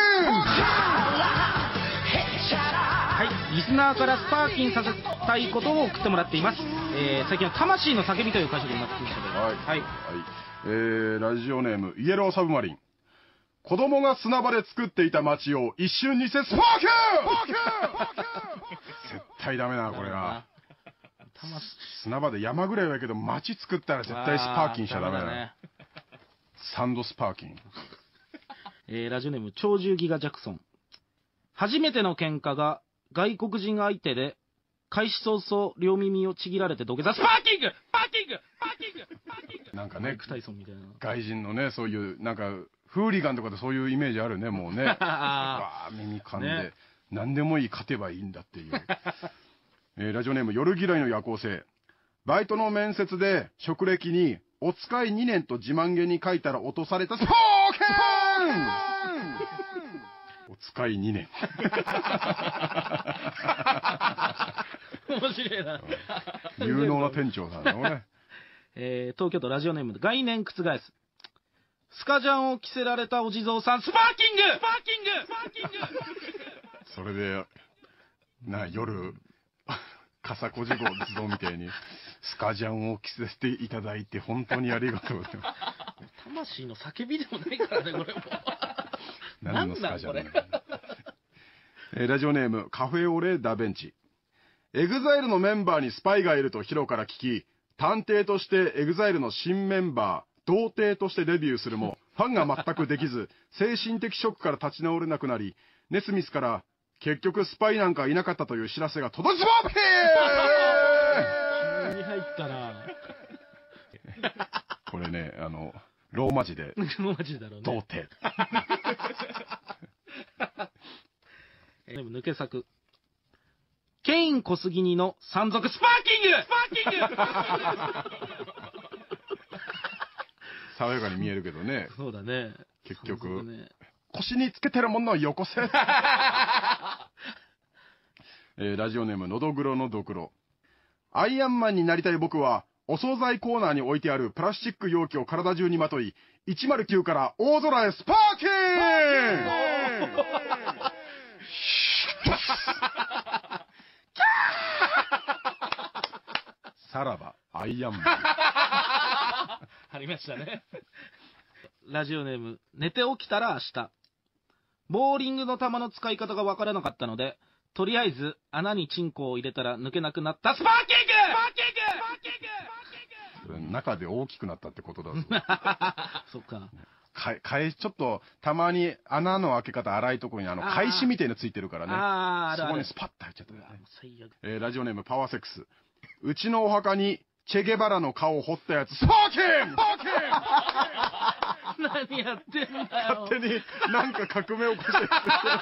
Speaker 1: はい、リスナーからスパーキンさせたいことを送ってもらっています。えー、最近は魂の叫びという歌詞になってきましたけど。
Speaker 2: はい。はい。はい、えー、ラジオネーム、イエローサブマリン。子供が砂場で作っていた街を一瞬にしてスパーキング。絶対ダメだな、これな。砂場で山ぐらいはいいけど、街作ったら絶対スパーキンしちゃダメだね。サンドスパーキン。
Speaker 1: えー、ラジオネーム、鳥獣ギガジャクソン。初めての喧嘩が外国人相手で、開始早々両耳をちぎられて土下座、スパーキングパーキングパーキングパーキング。
Speaker 2: なんかね、
Speaker 1: クタイソンみたいな。
Speaker 2: 外人のね、そういう、なんか、フーリガンとかでそういうイメージあるね、もうね。わー、耳噛んで、ね、何でもいい、勝てばいいんだっていう。えー、ラジオネーム、夜嫌いの夜行性。バイトの面接で、職歴に、お使いにねんと自慢げに書いたら落とされた、スポーケンお使いにねん。
Speaker 1: 面白いな。
Speaker 2: 有能な店長だね。
Speaker 1: えー、東京都ラジオネーム、概念覆す。スカジャンを着せられたお地蔵さん、スパーキングスパーキングスパーキング
Speaker 2: それで、な、夜、笠小路号地蔵みたいに、スカジャンを着せていただいて、本当にありがとうございます。
Speaker 1: 魂の叫びでもないからね、これも。
Speaker 2: 何のスカジャンね。えー、ラジオネーム、カフェオレダベンチ。エグザイルのメンバーにスパイがいるとヒロから聞き、探偵としてエグザイルの新メンバー、 童貞としてデビューするも、ファンが全くできず、精神的ショックから立ち直れなくなり、ネスミスから結局スパイなんかいなかったという知らせが届きそうで
Speaker 1: 急に入ったな。
Speaker 2: これね、あの、ローマ字で。
Speaker 1: ローマ字だろうね。
Speaker 2: 童貞。
Speaker 1: でも抜け作。ケイン小杉にの山賊スパーキングスパーキング
Speaker 2: 爽やかに見えるけどね。
Speaker 1: そうだね。
Speaker 2: 結局、
Speaker 1: ね、
Speaker 2: 腰につけてるものをよこせ。えー、ラジオネームのどぐろのどくろ。アイアンマンになりたい僕は、お惣菜コーナーに置いてあるプラスチック容器を体中にまとい、いちまるきゅうから大空へスパーキングさらば、アイアンマン。
Speaker 1: ありましたね。ラジオネーム、寝て起きたら明日。ボーリングの球の使い方がわからなかったので、とりあえず穴にチンコを入れたら抜けなくなったスパーキングスパーキングスパーキングスパーキング。
Speaker 2: 中で大きくなったってことだぞ。
Speaker 1: そっか。
Speaker 2: かえ、かえ、ちょっと、たまに穴の開け方荒いところにあの、返しみたいのついてるからね。
Speaker 1: ああ、あるある。
Speaker 2: そこにスパッと入っちゃったよね。
Speaker 1: 最悪。
Speaker 2: えー、ラジオネームパワーセックス。うちのお墓に、チェゲバラの顔を彫ったやつ、スパーキングスパーキング
Speaker 1: 何やってんだよ。
Speaker 2: 勝手になんか革命起こしてる。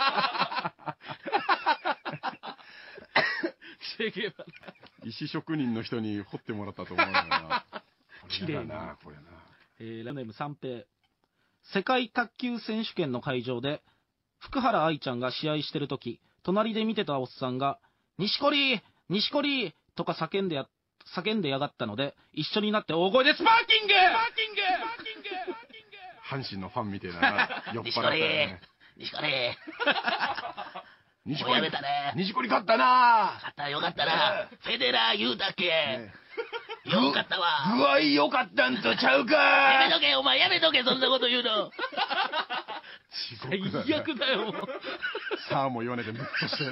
Speaker 1: チェゲバラ。
Speaker 2: 石職人の人に彫ってもらったと思うんだよな。
Speaker 1: 綺麗
Speaker 2: だな、これな。
Speaker 1: えー、ラジオネーム三平。世界卓球選手権の会場で、福原愛ちゃんが試合してるとき、隣で見てたおっさんが、錦織錦織とか叫んでや、叫んでやがったので、一緒になって大声でスパーキングスパーキングスパーキング
Speaker 2: 阪神のファンみたいな、酔っ払ったよね。
Speaker 4: 錦織
Speaker 2: 錦
Speaker 4: もうやめたね。
Speaker 2: 錦織勝ったな
Speaker 4: 勝ったよかったな。フェデラー言うだけ。
Speaker 2: ね
Speaker 4: よかったわ。
Speaker 2: 具合よかったんとちゃうか
Speaker 4: やめとけ、お前やめとけ、そんなこと言うの。
Speaker 1: 最悪だよ。
Speaker 2: さあもヨネでムッとして。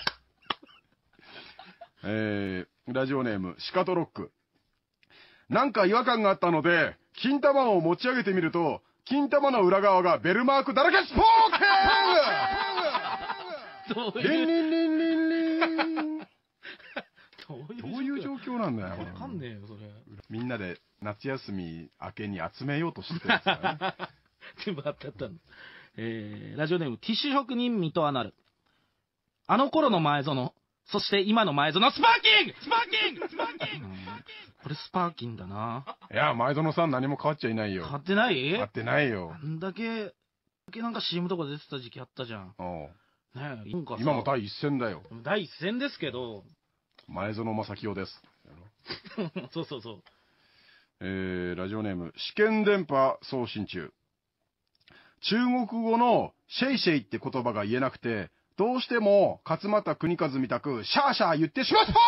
Speaker 2: えー、ラジオネーム、シカトロック。なんか違和感があったので、金玉を持ち上げてみると、金玉の裏側がベルマークだらけスポー
Speaker 1: どう
Speaker 2: ケンリンリンリンリン。
Speaker 1: どう
Speaker 2: どういう状況なんだよ。
Speaker 1: わかんねえよ、それ。
Speaker 2: みんなで夏休み明けに集めようとしてるんですからね。
Speaker 1: 全部あってあったんだ。えー、ラジオネーム、ティッシュ職人水戸アナル。あの頃の前園、そして今の前園、スパーキングスパーキングスパーキング、うん、これスパーキンだな。
Speaker 2: いや、前園さん何も変わっちゃいないよ。
Speaker 1: 変わってない
Speaker 2: 変わってないよ。
Speaker 1: あんだけ、だけなんか シーエム とか出てた時期あったじゃん。
Speaker 2: おう
Speaker 1: ねえ、今かさ
Speaker 2: 今も第一線だよ。
Speaker 1: 第一線ですけど。
Speaker 2: 前園正清です。
Speaker 1: そうそうそう。
Speaker 2: えー、ラジオネーム、試験電波送信中。中国語のシェイシェイって言葉が言えなくて、どうしても勝俣国和みたくシャーシャー言ってしまった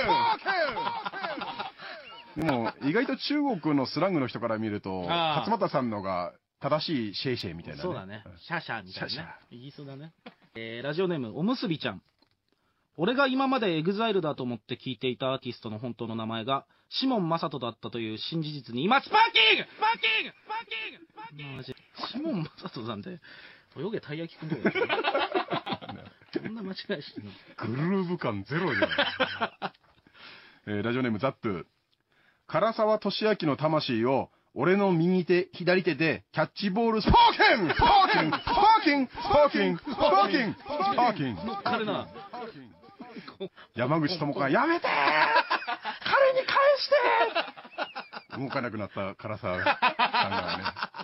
Speaker 2: でも意外と中国のスラングの人から見ると勝俣さんのが正しいシェイシェイみたいなね。
Speaker 1: そうだね。シャーシャーみたいなね。
Speaker 2: シャーシャー
Speaker 1: 言いそうだね。えー、ラジオネームおむすびちゃん。俺が今までエグザイルだと思って聞いていたアーティストの本当の名前がシモン・マサトだったという新事実に今スパーキングスパーキングスパーキングスパーキングシモン・マサトさんって泳げたい焼きくんとかですよね。どんな間違いしてんの。
Speaker 2: グルーヴ感ゼロじゃない、えー、ラジオネームザットゥ。唐沢俊明の魂を俺の右手左手でキャッチボールスパーキングスパーキングスパーキングスパーキングスパーキングスパーキング。
Speaker 1: 乗っかるな。
Speaker 2: 山口智子がやめてー彼に返してー動かなくなった唐沢さんがね。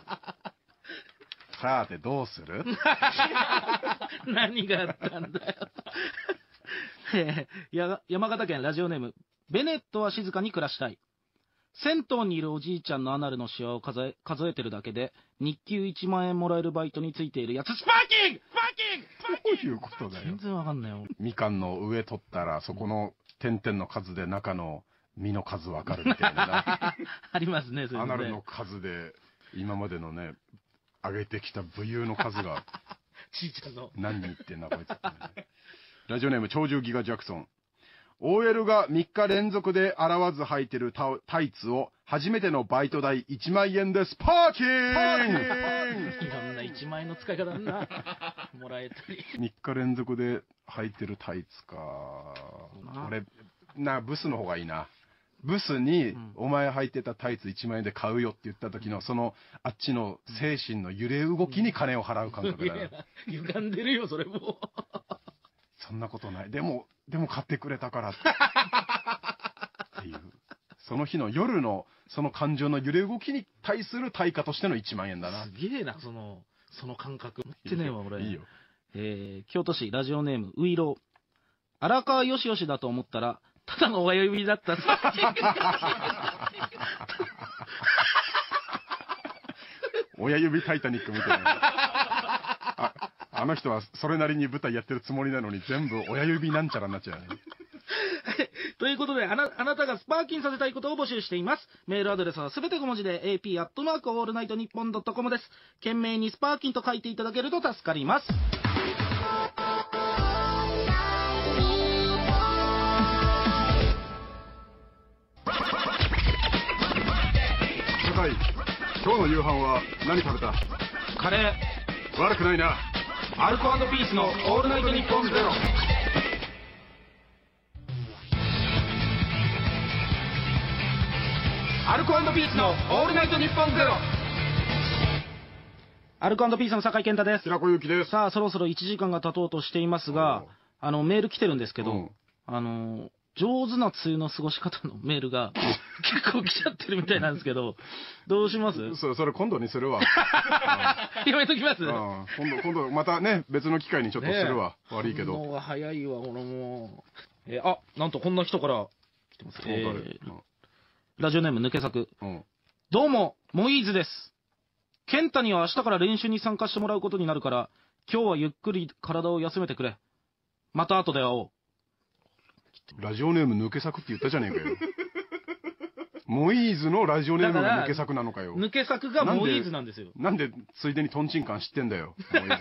Speaker 2: さあてどうする
Speaker 1: 何があったんだよ。えーや山形県ラジオネーム、ベネットは静かに暮らしたい。銭湯にいるおじいちゃんのアナルのシワを数え、数えてるだけで、日給いちまんえんもらえるバイトについているやつ、スパーキングスパーキングスパーキング
Speaker 2: どういうことだよ。
Speaker 1: 全然わかんないよ。
Speaker 2: みかんの上取ったら、そこの点々の数で中の実の数わかるみたいな。
Speaker 1: ありますね、それね。
Speaker 2: アナルの数で、今までのね、上げてきた武勇の数が、
Speaker 1: ちいちゃんの。
Speaker 2: 何人いってんな、こいつってね。ラジオネーム、鳥獣ギガジャクソン。 オーエル がみっか連続で洗わず履いてるタタイツを初めてのバイト代いちまんえんでスパーキング
Speaker 1: いろんないちまんえんの使い方だな。もらえたり。
Speaker 2: みっか連続で履いてるタイツか。俺、な、ブスの方がいいな。ブスに、うん、お前履いてたタイツいちまんえんで買うよって言った時の、その、あっちの精神の揺れ動きに金を払う感覚だな。
Speaker 1: 歪んでるよ、それも。
Speaker 2: そんなことない。でも、でも買ってくれたからって。っていう。その日の夜の、その感情の揺れ動きに対する対価としてのいちまんえんだな。
Speaker 1: すげえな、その、その感覚。持ってねえわ、俺。
Speaker 2: いいよ。
Speaker 1: えー、京都市ラジオネーム、ウイロー。荒川よしよしだと思ったら、ただの親指だった。
Speaker 2: 親指タイタニックみたいな。あ、あの人はそれなりに舞台やってるつもりなのに全部親指なんちゃらになっちゃうね。
Speaker 1: ということであな、あなたがスパーキンさせたいことを募集しています。メールアドレスはすべて小文字で エーピー アットマーク オールナイトニッポン ドットコム です。懸命にスパーキンと書いていただけると助かります。
Speaker 2: 今日の夕飯は何食べた？
Speaker 1: カレ
Speaker 2: ー。悪くないな。
Speaker 1: アルコ&ピースのオールナイトニッポンゼロ。アルコ&ピースのオールナイトニッポンゼロ。アルコ&ピースの酒井健太です。
Speaker 2: 平子祐希です。
Speaker 1: さあ、そろそろいちじかんが経とうとしていますが、あの、メール来てるんですけど、うん、あの、上手な梅雨の過ごし方のメールが結構来ちゃってるみたいなんですけど、どうします？
Speaker 2: そ, それ今度にするわ。
Speaker 1: やめときます？
Speaker 2: 今度、今度、またね、別の機会にちょっとするわ。ね、悪いけど。
Speaker 1: 反応が早いわ、俺もう。えー、あ、なんとこんな人から来てます。えーうん、ラジオネーム抜け作。うん、どうも、モイーズです。健太には明日から練習に参加してもらうことになるから、今日はゆっくり体を休めてくれ。また後で会おう。
Speaker 2: ラジオネーム抜け作って言ったじゃねえかよ。モイーズのラジオネームが抜け作なのかよ。
Speaker 1: 抜け作がモイーズなんですよ。
Speaker 2: なんで、なんでついでにトンチンカン知ってんだよ。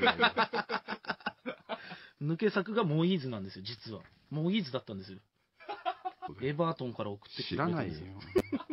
Speaker 1: 抜け作がモイーズなんですよ、実は。モイーズだったんですよ。エバートンから送ってきてくれたんですよ。知らないよ。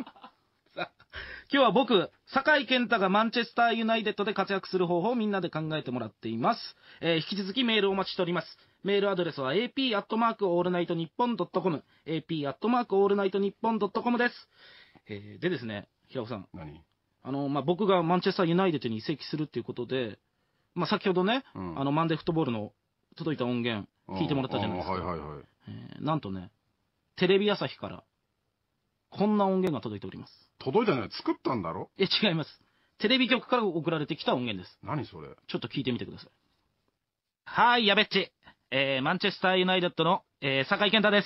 Speaker 1: 今日は僕、酒井健太がマンチェスターユナイテッドで活躍する方法をみんなで考えてもらっています。えー、引き続きメールをお待ちしております。メールアドレスは エーピー アットマーク オールナイトニッポン ドットコム、エーピー アットマーク オールナイトニッポン ドットコム です。えー、でですね、平尾さん。
Speaker 2: 何？
Speaker 1: あの、まあ、僕がマンチェスターユナイテッドに移籍するっていうことで、まあ、先ほどね、うん、あの、マンデーフットボールの届いた音源、聞いてもらったじゃないですか。はいはいはい。えー、なんとね、テレビ朝日から、こんな音源が届いております。
Speaker 2: 届いたんじゃない？作ったんだろ？
Speaker 1: え、違います。テレビ局から送られてきた音源です。
Speaker 2: 何それ？
Speaker 1: ちょっと聞いてみてください。はーい、やべっち。えー、マンチェスターユナイテッドの、えー、酒井健太です。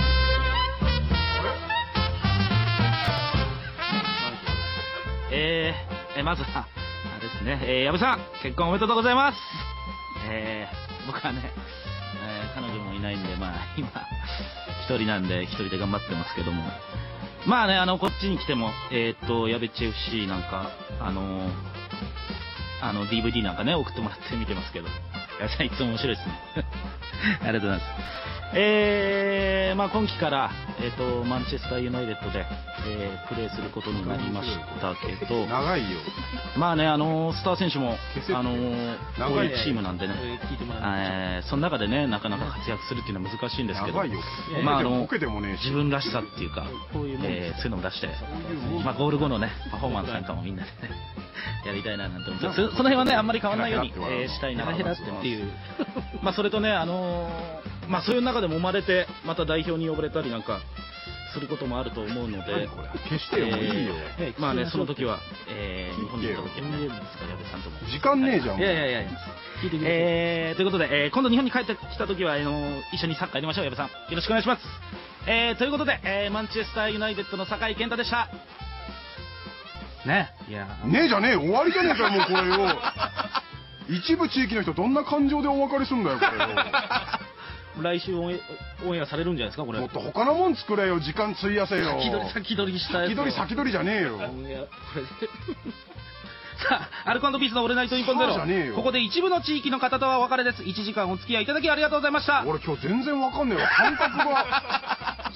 Speaker 1: えー、えー、まずは、あれですね、えー、矢部さん、結婚おめでとうございます。えー、僕はね、えー、彼女もいないんで、まあ、今、一人なんで、一人で頑張ってますけども。まあね、あの、こっちに来ても、えー、っと、やべっち エフシー なんか、あのー、あの、ディーブイディー なんかね、送ってもらって見てますけど。矢部さん、いつも面白いですね。ありがとうございます。えー、まあ今季から、えーと、マンチェスターユナイテッドで、えー、プレーすることになりましたけど、
Speaker 2: 長いよ。
Speaker 1: まあね、あのー、スター選手も、あのー、こういうチームなんでね、えー、その中でね、なかなか活躍するっていうのは難しいんですけど、
Speaker 2: 長いよ。
Speaker 1: まああの、自分らしさっていうか、えー、そういうのを出して、まあゴール後のね、パフォーマンスなんかもみんなでね、やりたいななんて思って、その辺はね、あんまり変わらないように、えー、したいなっていう。まあそれとね、あのー、まあそういう中でも生まれて、また代表に呼ばれたりなんかすることもあると思うので、
Speaker 2: 消してよ、もういいよ。
Speaker 1: えー、まあね、その時は、えー、日本に届けるんですか、矢部さんとも。
Speaker 2: 時間ねえじゃん。
Speaker 1: いやいやいやいや。聞いてください。えー、ということで、えー、今度日本に帰ってきた時は、あのー、一緒にサッカーやりましょう、矢部さん。よろしくお願いします。えー、ということで、えー、マンチェスターユナイテッドの酒井健太でした。ね。いや
Speaker 2: ねえじゃねえ、終わりじゃねえかよ、もうこれよ。一部地域の人どんな感情でお別れするんだよ、これよ。
Speaker 1: 来週オンエオンエアされるんじゃないですか、これ。
Speaker 2: もっと他のもん作れよ、時間費やせよ。
Speaker 1: 先取り先取りしたやつ。
Speaker 2: 先取り先取りじゃねえよ。
Speaker 1: いや、これで。さあ、アルコ&ピースのオールナイトニッポンゼロ。ここで一部の地域の方とはお別れです。いちじかんお付き合いいただきありがとうございました。
Speaker 2: 俺今日全然わかんねえわ、感覚が。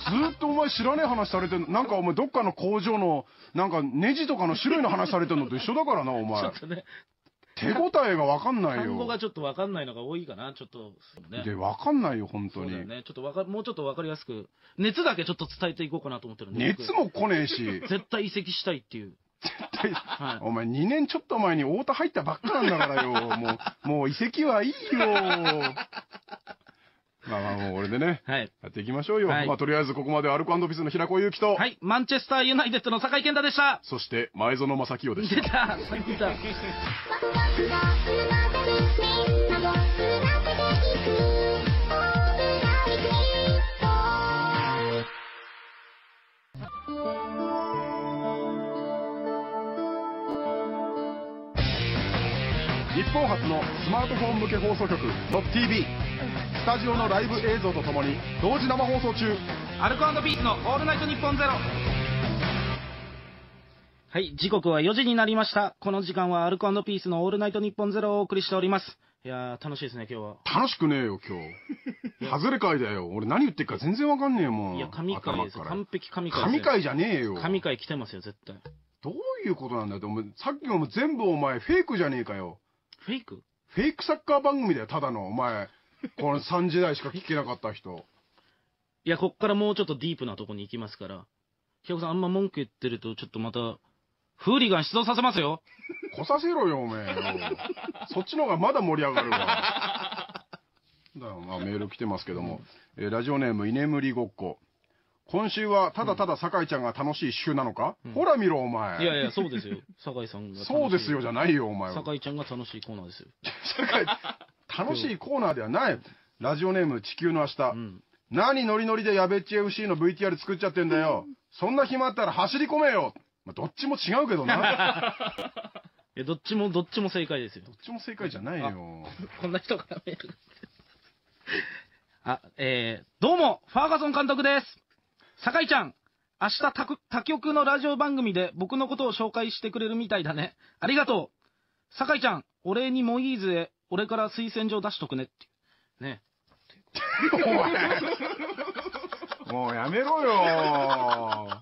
Speaker 2: ずっとお前知らねえ話されてんの。なんかお前どっかの工場の、なんかネジとかの種類の話されてんのと一緒だからな、お前。
Speaker 1: ちょっとね。
Speaker 2: 手応えがわかんないよ。
Speaker 1: 単語がちょっとわかんないのが多いかな、ちょっと、
Speaker 2: ね。で、わかんないよ、本当に。
Speaker 1: そうだよね。ちょっとわか、もうちょっとわかりやすく、熱だけちょっと伝えていこうかなと思ってるんで。
Speaker 2: 熱も来ねえし。
Speaker 1: 絶対移籍したいっていう。
Speaker 2: 絶対、はい、お前にねんちょっと前に太田入ったばっかなんだからよ。もう、もう移籍はいいよ。まあまあもう俺でね、はい、やっていきましょうよ。はい、まあとりあえずここまでアルコ&ピースの平子祐希と、
Speaker 1: はい、マンチェスターユナイテッドの酒井健太でした。
Speaker 2: そして前園正清でした。
Speaker 1: 出た、出た。
Speaker 2: 日本初のスマートフォン向け放送局 .tv、 スタジオのライブ映像とともに同時生放送中、
Speaker 1: アルコ&ピースのオールナイトニッポンゼロ。はい、時刻はよじになりました。この時間はアルコ&ピースのオールナイトニッポンゼロをお送りしております。いやー楽しいですね今日は。
Speaker 2: 楽しくねえよ今日。外れ会だよ。俺何言ってるか全然わかんねえもん。
Speaker 1: いや神回ですよ。完璧神回。
Speaker 2: 神回じゃねえよ。
Speaker 1: 神回来てますよ絶対。
Speaker 2: どういうことなんだよ。お前さっきのも全部お前フェイクじゃねえかよ。
Speaker 1: フェイク？
Speaker 2: フェイクサッカー番組だよただの。お前このさんじ台しか聞けなかった人。
Speaker 1: いやこっからもうちょっとディープなとこに行きますから。平子さんあんま文句言ってるとちょっとまたフーリガン出動させますよ。
Speaker 2: 来させろよおめえ。そっちの方がまだ盛り上がるわ。だよまあメール来てますけども、うん、えー、ラジオネーム居眠りごっこ。今週はただただ酒井ちゃんが楽しい週なのか、うん、ほら見ろお前。
Speaker 1: いやいやそうですよ酒井さんが。
Speaker 2: そうですよじゃないよお前は。
Speaker 1: 酒井ちゃんが楽しいコーナーですよ。
Speaker 2: 酒井楽しいコーナーではない。ラジオネーム地球の明日、うん、何ノリノリでやべっち エフシー の ブイティーアール 作っちゃってんだよ。そんな暇あったら走り込めよ。まあ、どっちも違うけどな。
Speaker 1: いやどっちもどっちも正解ですよ。
Speaker 2: どっちも正解じゃないよ。
Speaker 1: こんな人からメール。あ、えー、どうもファーガソン監督です。酒井ちゃん、明日他、他局のラジオ番組で僕のことを紹介してくれるみたいだね。ありがとう。酒井ちゃん、お礼にモイーズへ俺から推薦状出しとくねって。ね。
Speaker 2: もうやめろよ。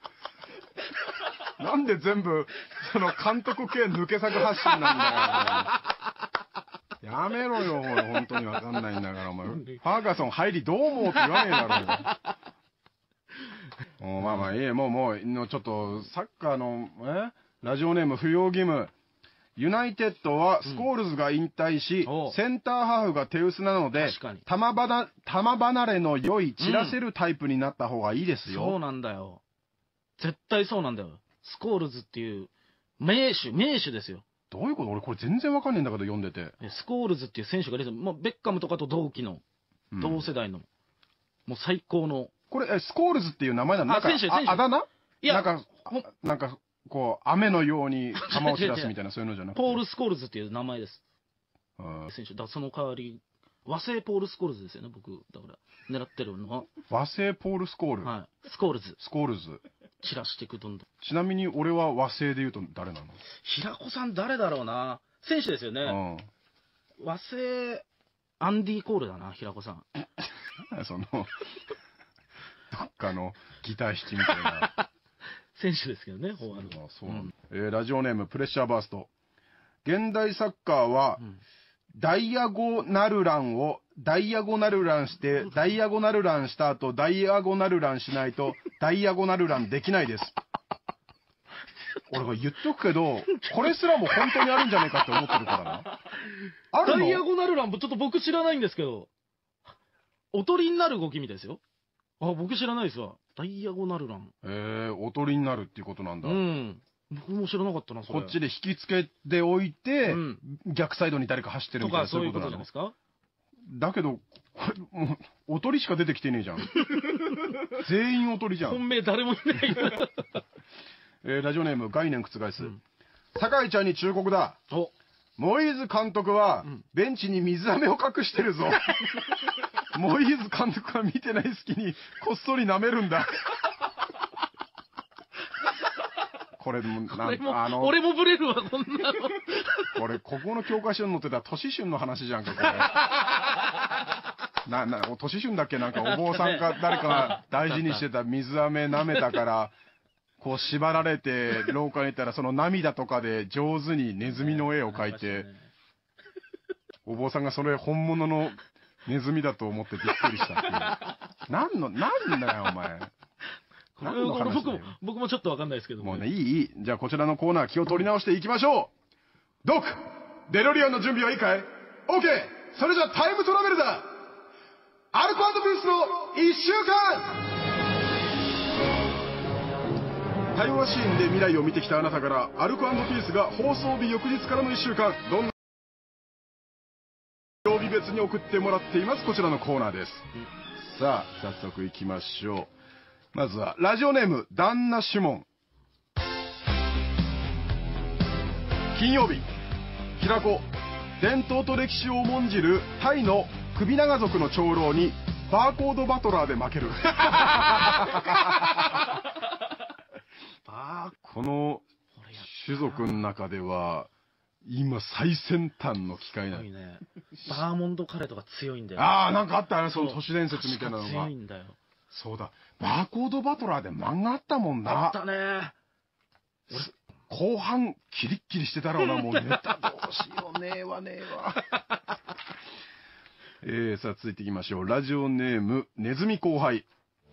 Speaker 2: なんで全部、その監督系抜け作発信なんだよ。やめろよ、本当にわかんないんだから、お前。ファーガソン入りどう思うって言わねえだろうよ。もうまあまあいいえ、もうもう、ちょっと、サッカーの、えラジオネーム不要義務。ユナイテッドはスコールズが引退し、うん、センターハーフが手薄なので、球離離れの良い散らせるタイプになった方がいいですよ。
Speaker 1: うん、そうなんだよ。絶対そうなんだよ。スコールズっていう名手、名手ですよ。
Speaker 2: どういうこと？俺これ全然わかんねえんだけど読んでて。
Speaker 1: スコールズっていう選手が出てる、まあ、ベッカムとかと同期の、うん、同世代の、もう最高の。
Speaker 2: これ、え、スコールズっていう名前なの？
Speaker 1: あ、選手、選手。
Speaker 2: あだ名？
Speaker 1: いや、
Speaker 2: なんか、なんか、こう、雨のように球を散らすみたいなそういうのじゃなくて。
Speaker 1: ポール・スコールズっていう名前です。選手。だその代わり、和製ポール・スコールズですよね、僕。だから、狙ってるのは。
Speaker 2: 和製ポール・スコール？
Speaker 1: はい。スコールズ。
Speaker 2: スコールズ。
Speaker 1: 散らしていくどんどん。
Speaker 2: ちなみに俺は和製で言うと誰なの？
Speaker 1: 平子さん誰だろうな。選手ですよね。うん、和製、アンディ・コールだな、平子さん。
Speaker 2: その、どっかのギター弾きみたいな。
Speaker 1: 選手ですけどね、フォワー
Speaker 2: ド。そう、うん、えー、ラジオネームプレッシャーバースト。現代サッカーは、うん、ダイアゴナルランをダイアゴナルランして、ダイアゴナルランした後、ダイアゴナルランしないと、ダイアゴナルランできないです。俺が言っとくけど、これすらも本当にあるんじゃねえかって思ってるからな。あるの？
Speaker 1: ダイアゴナルラン、ちょっと僕知らないんですけど、おとりになる動きみたいですよ。あ、僕知らないですわ。ダイアゴナルラン。
Speaker 2: えー、おとりになるっていうことなんだ。
Speaker 1: うん。僕も知らなかったな、それ。
Speaker 2: こっちで引き付けておいて、うん、逆サイドに誰か走ってるみたいな、
Speaker 1: そういうことじゃないですか。
Speaker 2: だけど、もう、おとりしか出てきてねえじゃん。全員おとりじゃん。
Speaker 1: 本命誰もいない。
Speaker 2: えー、ラジオネーム概念覆す。うん、酒井ちゃんに忠告だ。おモイーズ監督は、うん、ベンチに水飴を隠してるぞ。モイーズ監督は見てない隙にこっそり舐めるんだ。これもなん
Speaker 1: かあの俺もブレるわこんなの。
Speaker 2: これここの教科書に載ってた都市春の話じゃんかこれ。 な、な、年春だっけなんかお坊さんか誰かが大事にしてた水飴舐めたから、こう縛られて廊下に行ったらその涙とかで上手にネズミの絵を描いて、お坊さんがそれ本物のネズミだと思ってびっくりしたっていう。なんの、なんだよお前。何の話だよ。
Speaker 1: 僕も、僕もちょっとわかんないですけど。
Speaker 2: もうね、いい、いい。じゃあこちらのコーナー気を取り直していきましょう。ドク、デロリアンの準備はいいかい？ OK！ それじゃタイムトラベルだ。アルコ&ピースのいっしゅうかん。タイムマシーンで未来を見てきたあなたから、アルコ&ピースが放送日翌日からのいっしゅうかん、どんな曜日別に送ってもらっています。こちらのコーナーです。さあ、早速行きましょう。まずは、ラジオネーム、旦那シュモン。金曜日、平子、伝統と歴史を重んじるタイの首長族の長老にバーコードバトラーで負ける。この種族の中では今最先端の機械なの。
Speaker 1: ね、バーモンドカレーとか強いんだよ。
Speaker 2: ああ、なんかあったね、その都市伝説みたいなのが。
Speaker 1: 強いんだよ。
Speaker 2: そうだ、バーコードバトラーで漫画あったもんな。
Speaker 1: あったね。
Speaker 2: 後半キリッキリしてたろうな、もうネタどうしようねえわねえわ。えー、さあ続いていきましょう。ラジオネームネズミ後輩。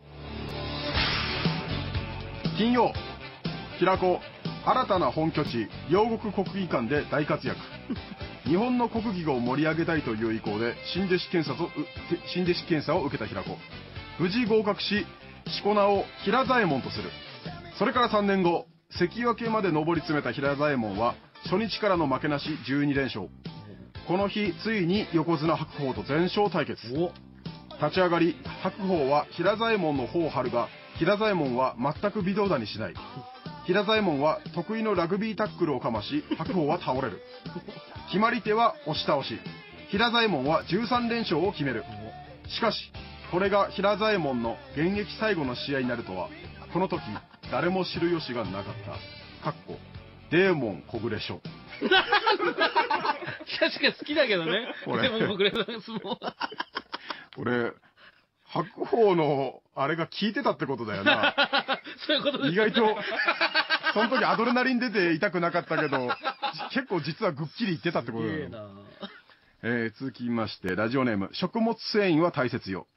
Speaker 2: 金曜、平子、新たな本拠地両国国技館で大活躍。日本の国技を盛り上げたいという意向で新弟子検査を新弟子検査を受けた平子、無事合格し、しこ名を平左衛門とする。それからさんねんご、関脇まで上り詰めた平左衛門は初日からの負けなしじゅうにれんしょう。この日ついに横綱白鵬と全勝対決。立ち上がり、白鵬は平左衛門の方を張るが、平左衛門は全く微動だにしない。平左衛門は得意のラグビータックルをかまし、白鵬は倒れる。決まり手は押し倒し。平左衛門はじゅうさんれんしょうを決める。しかしこれが平左衛門の現役最後の試合になるとはこの時誰も知る由がなかった。かっこデーモン小暮書。
Speaker 1: 確か好きだけどね。
Speaker 2: 俺
Speaker 1: デーモン小暮の相撲。
Speaker 2: 俺白鵬のあれが効いてたってことだよな。
Speaker 1: そういうことです、ね、
Speaker 2: 意外とその時アドレナリン出て痛くなかったけど結構実はぐっきりいってたってことだよ。えー、続きましてラジオネーム食物繊維は大切よ。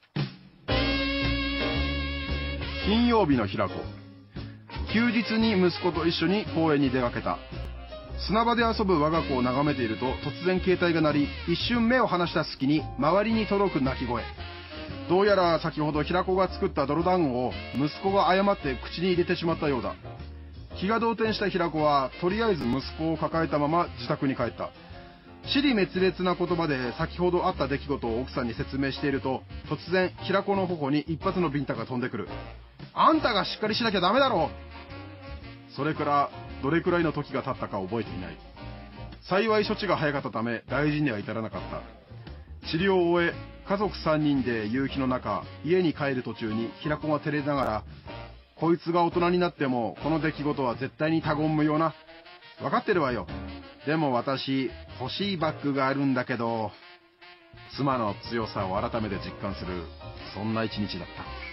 Speaker 2: 金曜日の平子、休日に息子と一緒に公園に出かけた。砂場で遊ぶ我が子を眺めていると突然携帯が鳴り、一瞬目を離した隙に周りに届く泣き声。どうやら先ほど平子が作った泥団子を息子が誤って口に入れてしまったようだ。気が動転した平子はとりあえず息子を抱えたまま自宅に帰った。支離滅裂な言葉で先ほどあった出来事を奥さんに説明していると、突然平子の頬に一発のビンタが飛んでくる。あんたがしっかりしなきゃダメだろう。それからどれくらいの時が経ったか覚えていない。幸い処置が早かったため大事には至らなかった。治療を終え家族さんにんで夕日の中、家に帰る途中に平子が照れながら、こいつが大人になってもこの出来事は絶対に他言無用な。分かってるわよ。でも私欲しいバッグがあるんだけど。妻の強さを改めて実感する、そんな一日だった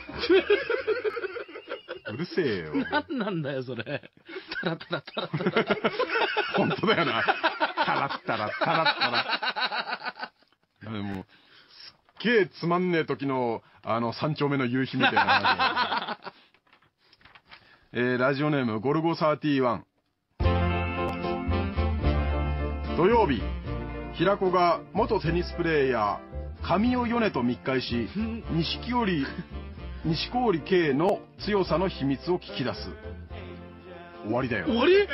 Speaker 2: 。うるせえよ。
Speaker 1: 何なんだよそれ。タラタラタラタラ。
Speaker 2: 本当だよな。タラッタラタラッタラ。でもすっげえつまんねえ時のあの三丁目の夕日みたいな感じ。えー、ラジオネームゴルゴサーティーワン。土曜日、平子が元テニスプレーヤー神尾米と密会し、錦織錦織圭の強さの秘密を聞き出す。終わりだよ。
Speaker 1: 終わり？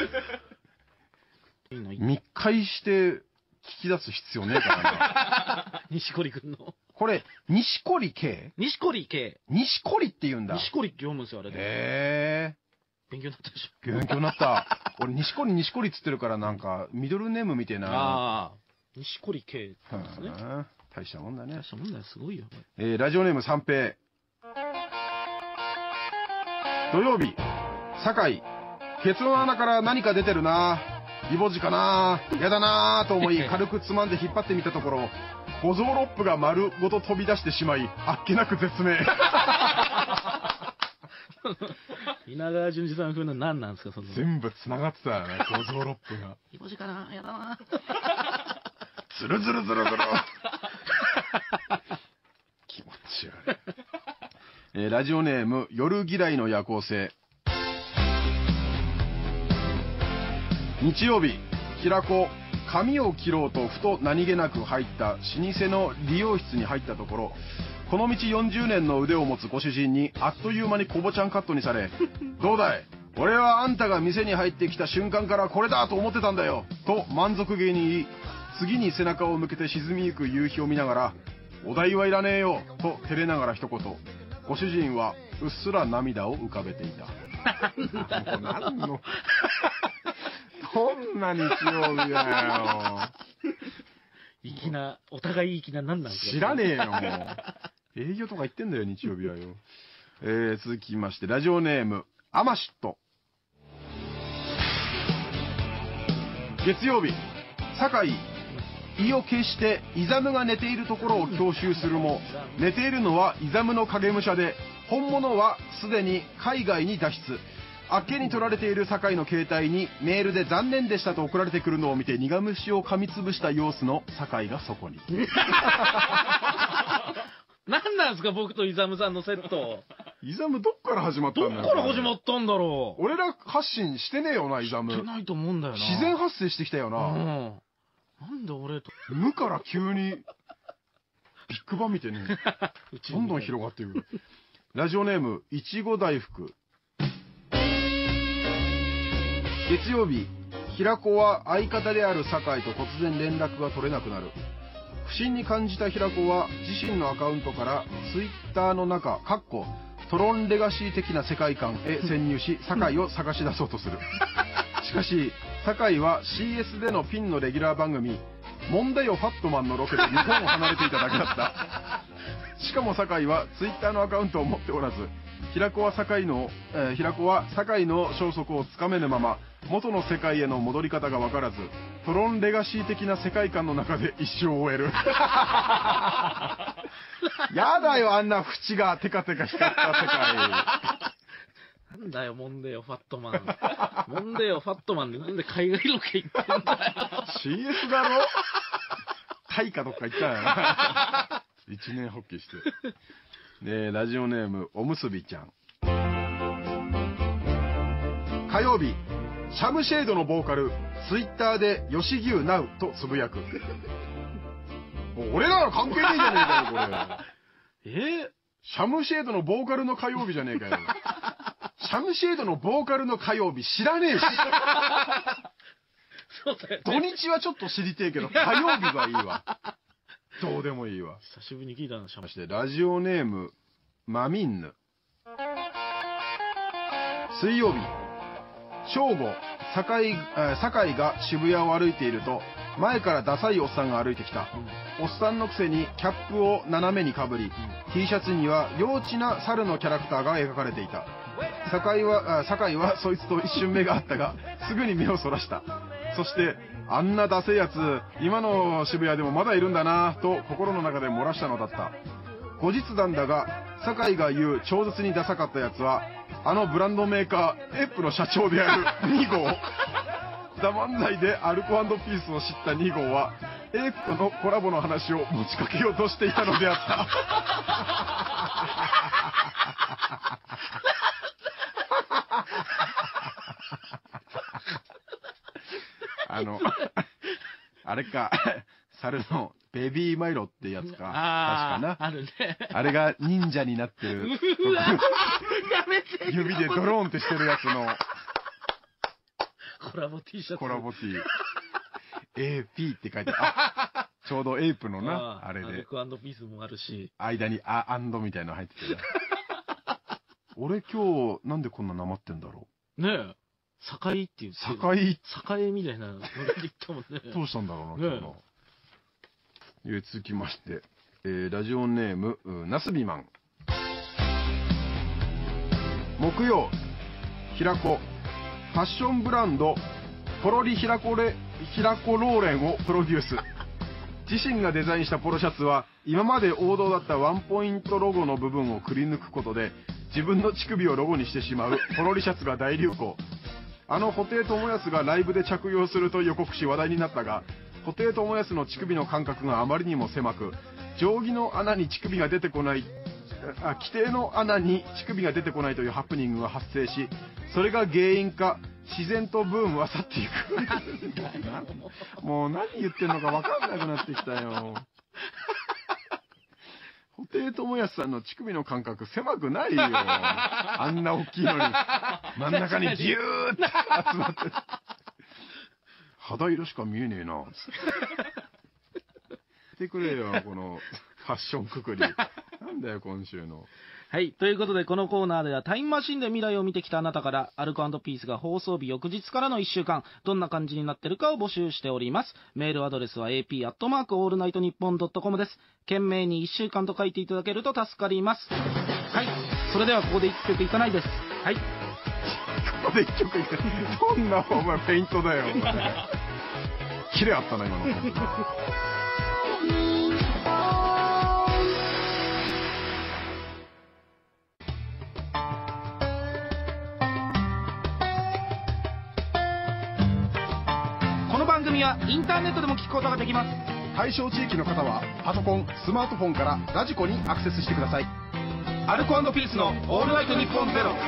Speaker 2: 密会して聞き出す必要ねえからな。
Speaker 1: 錦織くんの
Speaker 2: これ錦織圭？
Speaker 1: 錦織圭。
Speaker 2: 錦織って言うんだ。
Speaker 1: 錦織って読むんですよあれで。
Speaker 2: へえ。
Speaker 1: 勉強になったでしょ。
Speaker 2: 勉強になった。俺錦織錦織っつってるからなんかミドルネームみたいな。
Speaker 1: ああ。錦織圭ですね。
Speaker 2: 大したもんだね。
Speaker 1: 大したもんだよ、すごいよ。
Speaker 2: えー、ラジオネーム三平。土曜日、酒井、ケツの穴から何か出てるな。 イボジかなやだなーと思い軽くつまんで引っ張ってみたところ、五臓六腑が丸ごと飛び出してしまい、あっけなく絶命。
Speaker 1: 稲川淳二さん風の何なんですか、その。
Speaker 2: 全部繋がってたよね、五臓六腑が。
Speaker 1: イボジかなやだな。
Speaker 2: ズルズルズルズル。気持ち悪い。えー、ラジオネーム、夜嫌いの夜行性。日曜日、平子、髪を切ろうとふと何気なく入った老舗の理容室に入ったところ、この道よんじゅうねんの腕を持つご主人にあっという間にコボちゃんカットにされ、どうだい、俺はあんたが店に入ってきた瞬間からこれだと思ってたんだよと満足げに言い、次に背中を向けて沈みゆく夕日を見ながら、お代はいらねえよと照れながら一言、ご主人はうっすら涙を浮かべていた。何のどんな日曜日だよ。
Speaker 1: 粋な、お互い粋な何なんですか。
Speaker 2: 知らねえよ、もう。営業とか言ってんだよ、日曜日はよ。えー、続きまして、ラジオネーム、アマシット。月曜日、酒井、意を決してイザムが寝ているところを強襲するも、寝ているのはイザムの影武者で、本物はすでに海外に脱出。あっけに取られている酒井の携帯にメールで残念でしたと送られてくるのを見て苦虫を噛みつぶした様子の酒井がそこに。
Speaker 1: 何なんですか、僕とイザムさんのセット。
Speaker 2: イザムどっから始まったんだよ。
Speaker 1: どっから始まったんだろう。
Speaker 2: 俺ら発信してねえよな、イザム。
Speaker 1: してないと思うんだよな。
Speaker 2: 自然発生してきたよな。
Speaker 1: うん。なんで俺と。
Speaker 2: 無から急に、ビッグバン見てね、どんどん広がっていく。ラジオネーム、いちご大福。月曜日、平子は相方である酒井と突然連絡が取れなくなる。不審に感じた平子は自身のアカウントからツイッターの中、かっこトロンレガシー的な世界観へ潜入し、酒井を探し出そうとする。しかし、酒井は シーエス でのピンのレギュラー番組、問題よファットマンのロケで日本を離れていただけだった。しかも酒井はツイッターのアカウントを持っておらず、平子は酒井の、えー、平子は酒井の消息をつかめぬまま、元の世界への戻り方が分からず、トロンレガシー的な世界観の中で一生を終える。やだよ、あんな縁がテカテカ光った世界。
Speaker 1: なんだよ、モンデよ、ファットマン。モンデよ、ファットマンでなんで海外ロケ行ってんだよ。
Speaker 2: シーエス だろ。タイかどっか行ったよな。一年発起して。で、ラジオネーム、おむすびちゃん。火曜日、シャムシェードのボーカル、ツイッターで吉牛ナウとつぶやく。俺らは関係ねえじゃねえかよ、これ。
Speaker 1: えー、
Speaker 2: シャムシェードのボーカルの火曜日じゃねえかよ。シャムシェードのボーカルの火曜日知らねえし。
Speaker 1: そうだよね。
Speaker 2: 土日はちょっと知りてえけど、火曜日はいいわ。どうでもいいわ。
Speaker 1: 久しぶりに聞いたな、シャム。
Speaker 2: そしてラジオネーム、マミンヌ。水曜日、正午、酒井、酒井が渋谷を歩いていると、前からダサいおっさんが歩いてきた。うん、おっさんのくせにキャップを斜めにかぶり、うん、T シャツには幼稚な猿のキャラクターが描かれていた。酒井は、酒井はそいつと一瞬目があったが、すぐに目をそらした。そして、あんなダセえやつ、今の渋谷でもまだいるんだなぁと心の中で漏らしたのだった。後日談だが、酒井が言う超絶にダサかったやつは、あのブランドメーカー、エップの社長であるに号。ザ・漫才でアルコ&ピースを知ったに号は、エップとのコラボの話を持ちかけようとしていたのであった。あの、あれか、猿のベビーマイロってやつか。
Speaker 1: あ
Speaker 2: 確かな。
Speaker 1: あるね。
Speaker 2: あれが忍者になってる。
Speaker 1: うわやめて。
Speaker 2: 指でドローンってしてるやつの。
Speaker 1: コラボ T シャツ。
Speaker 2: コラボ T。エーピー って書いてある。ちょうどエイプのな、あれで。
Speaker 1: アルコ&ピースもあるし。
Speaker 2: 間にアアンドみたいなの入ってて。俺今日なんでこんななまってんだろ
Speaker 1: う。ねえ。堺っていう。
Speaker 2: 堺。
Speaker 1: 堺みたいなので言ったもんね。
Speaker 2: どうしたんだろうな、今日の。続きまして、えー、ラジオネーム、ナスビマン。木曜、平子、ファッションブランド、 ポロリヒラコレヒラコローレンをプロデュース。自身がデザインしたポロシャツは今まで王道だったワンポイントロゴの部分をくり抜くことで自分の乳首をロゴにしてしまうポロリシャツが大流行。あの布袋寅泰がライブで着用すると予告し話題になったが、布袋寅泰の乳首の間隔があまりにも狭く、定規の穴に乳首が出てこないあ規定の穴に乳首が出てこないというハプニングが発生し、それが原因か自然とブームは去っていく。もう何言ってんのか分かんなくなってきたよ。布袋寅泰さんの乳首の間隔狭くないよ。あんな大きいのに真ん中にギューって集まって肌色しか見えねえな。してくれよ、このファッションくくり。なんだよ今週の。
Speaker 1: はい。ということで、このコーナーではタイムマシンで未来を見てきたあなたから、アルコ&ピースが放送日翌日からのいっしゅうかん、どんな感じになってるかを募集しております。メールアドレスは エーピーアットマークオールナイトニッポンドットコム です。懸命にいっしゅうかんと書いていただけると助かります。はい。それではここでいっきょくいかないです。はい。こ
Speaker 2: こでいっきょくいかない。どんなお前ペイントだよ。キレあったな、今の。
Speaker 1: この番組はインターネットでも聞くことができます。
Speaker 2: 対象地域の方はパソコン、スマートフォンからラジコにアクセスしてください。
Speaker 1: アルコ&ピースのオールナイトニッポンゼロ。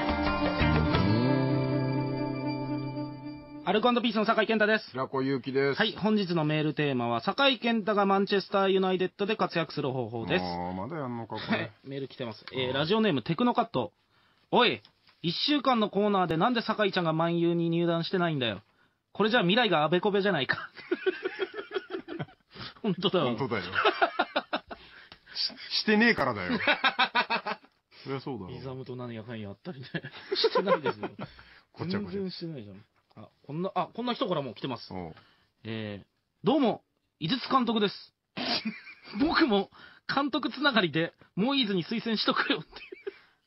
Speaker 1: アルコ&ピースの酒井健太です。
Speaker 2: 平子祐希です。
Speaker 1: はい、本日のメールテーマは酒井健太がマンチェスターユナイテッドで活躍する方法です。
Speaker 2: ああ、まだやんのかこれ。
Speaker 1: メール来てます。えー、ラジオネームテクノカット。おい、いっしゅうかんのコーナーでなんで酒井ちゃんがマンユーに入団してないんだよ。これじゃあ未来があべこべじゃないか。本当だよ。
Speaker 2: 本当だよ。し, してねえからだよ。そりゃそうだろう。
Speaker 1: イザムと何やかんやあったりね。してないですよ。
Speaker 2: こっちはこっち。
Speaker 1: 全然してないじゃん。あ、こんな、あ、こんな人からも来てます。
Speaker 2: おう
Speaker 1: えー、どうも、井筒監督です。僕も監督つながりで、モイーズに推薦しとくよっていう。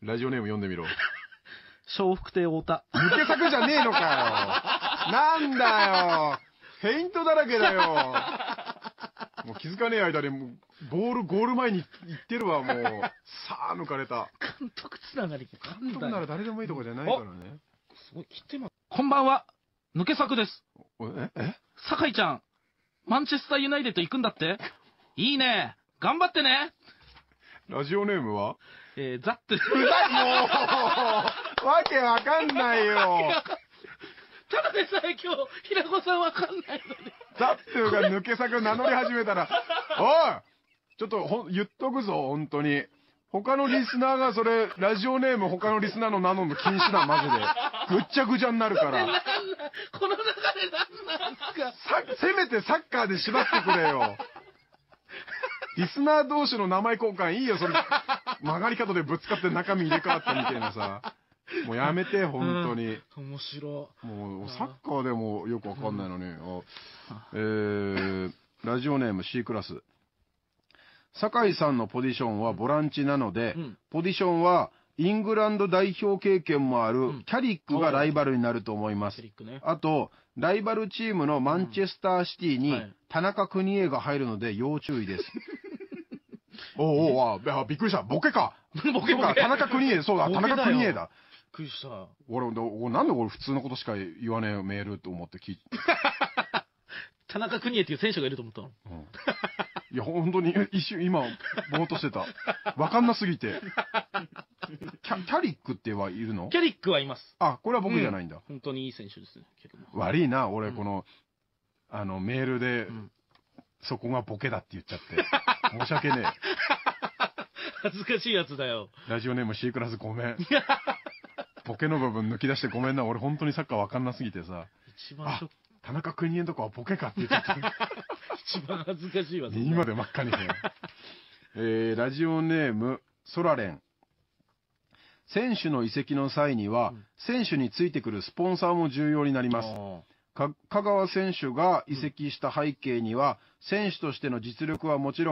Speaker 2: ラジオネーム読んでみろ。
Speaker 1: 笑福亭太田。
Speaker 2: 抜け作じゃねえのかよ。なんだよ。フェイントだらけだよ。もう気づかねえ間でもうボールゴール前に行ってるわ。もうさあ抜かれた。
Speaker 1: 監督つながり
Speaker 2: 監督なら誰でもいいとこじゃないからね。
Speaker 1: すごい来てます。こんばんは、抜け作です。
Speaker 2: ええ
Speaker 1: 酒井ちゃん、マンチェスターユナイテッド行くんだって。いいね、頑張ってね。
Speaker 2: ラジオネームは
Speaker 1: えー、ザットゥ。
Speaker 2: うざいもうわけわかんないよ。
Speaker 1: ただでさえ今日平子さんわかんないのに。
Speaker 2: ザットゥが抜け作名乗り始めたら、おいちょっとほ言っとくぞ本当に。他のリスナーがそれラジオネーム他のリスナーの名乗るの禁止だマジで。ぐっちゃぐちゃになるから。
Speaker 1: この流れなんなんですか。
Speaker 2: させめてサッカーで縛ってくれよ。リスナー同士の名前交換いいよそれ。曲がり角でぶつかって中身入れ替わったみたいなさ。もうやめて本当に、
Speaker 1: うん、面白い。
Speaker 2: もうサッカーでもよくわかんないのに、うん、えー、ラジオネーム C クラス。酒井さんのポジションはボランチなので、うん、ポジションはイングランド代表経験もあるキャリックがライバルになると思います、うんね、あとライバルチームのマンチェスターシティに田中邦衛が入るので要注意です。おうおう、あ、びっくりした。ボケか。ボケか。田中邦衛、そうだ、田中邦衛だ。
Speaker 1: びっくりした。
Speaker 2: 俺、なんで俺普通のことしか言わねえメールと思って聞いて。
Speaker 1: 田中邦衛っていう選手がいると思ったの。
Speaker 2: うん、いや、本当に一瞬今、ぼーっとしてた。わかんなすぎて。キャ、キャリックってはいるの？
Speaker 1: キャリックはいます。
Speaker 2: あ、これは僕じゃないんだ。うん、
Speaker 1: 本当にいい選手ですね。
Speaker 2: 悪いな、俺、この、うん、あの、メールで、うん、そこがボケだって言っちゃって。申し訳ねえ。
Speaker 1: 恥ずかしいやつだよ。
Speaker 2: ラジオネーム C クラスごめん。ボケの部分抜き出してごめんな。俺本当にサッカーわかんなすぎてさ。
Speaker 1: 一番ショック。
Speaker 2: 田中邦衛のとこはボケかって言っちゃって。
Speaker 1: 一番恥ずかしいわ。
Speaker 2: 今で真っ赤にね。えー、ラジオネームソラレン。選手の移籍の際には、うん、選手についてくるスポンサーも重要になります。か香川選手が移籍した背景には、選手としての実力はもちろん、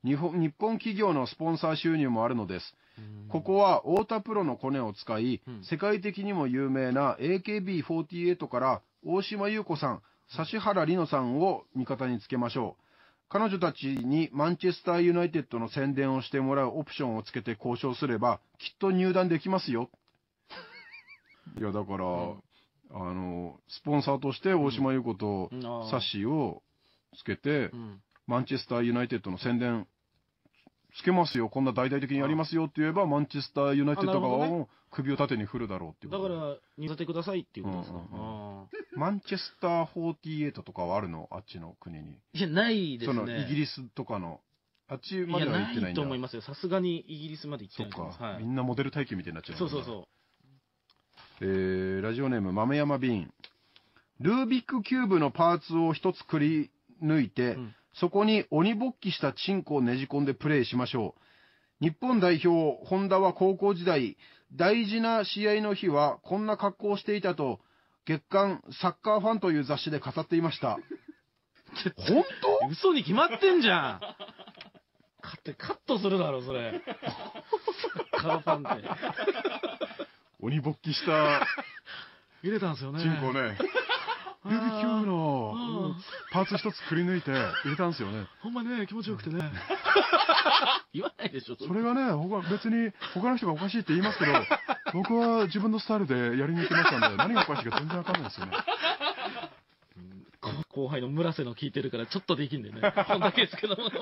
Speaker 2: 日本、日本企業のスポンサー収入もあるのです。ここは太田プロのコネを使い、うん、世界的にも有名な エーケービーフォーティーエイト から大島優子さん、指原莉乃さんを味方につけましょう。彼女たちにマンチェスターユナイテッドの宣伝をしてもらうオプションをつけて交渉すれば、きっと入団できますよ。いや、だから、うん、あの、スポンサーとして大島優子とサッシーをつけて、うん、マンチェスターユナイテッドの宣伝つけますよ、こんな大々的にやりますよって言えば、マンチェスターユナイテッド側も首を縦に振るだろうっていう。
Speaker 1: だから、入れてくださいっていうことですか。
Speaker 2: マンチェスターフォーティーエイトとかはあるの、あっちの国に。
Speaker 1: いや、ないですね。
Speaker 2: そのイギリスとかの、あっちまでは行ってないんだ。
Speaker 1: いや、ないと思いますよ。さすがにイギリスまで行ってない。
Speaker 2: そっか、はい、みんなモデル体型みたいになっちゃう。
Speaker 1: そうそうそう。
Speaker 2: えー、ラジオネーム、豆山瓶。ルービックキューブのパーツを一つくり抜いて、うん、そこに鬼勃起したチンコをねじ込んでプレイしましょう。日本代表、本田は高校時代、大事な試合の日はこんな格好をしていたと、月刊サッカーファンという雑誌で語っていました。本当？
Speaker 1: 嘘に決まってんじゃん。カット、カットするだろ、それ。サッカーファンって。
Speaker 2: 鬼勃起した。
Speaker 1: 入れたんですよね。
Speaker 2: チンコね。ルービックキューブのパーツ一つくり抜いて入れたんですよね。
Speaker 1: ほんまね、気持ちよくてね。言わないでしょ。
Speaker 2: それがね、他別に他の人がおかしいって言いますけど、僕は自分のスタイルでやりに行きましたんで、何がおかしいか全然わかんないですよね。
Speaker 1: 後輩の村瀬の聞いてるからちょっとできんでね。こんだけですけども。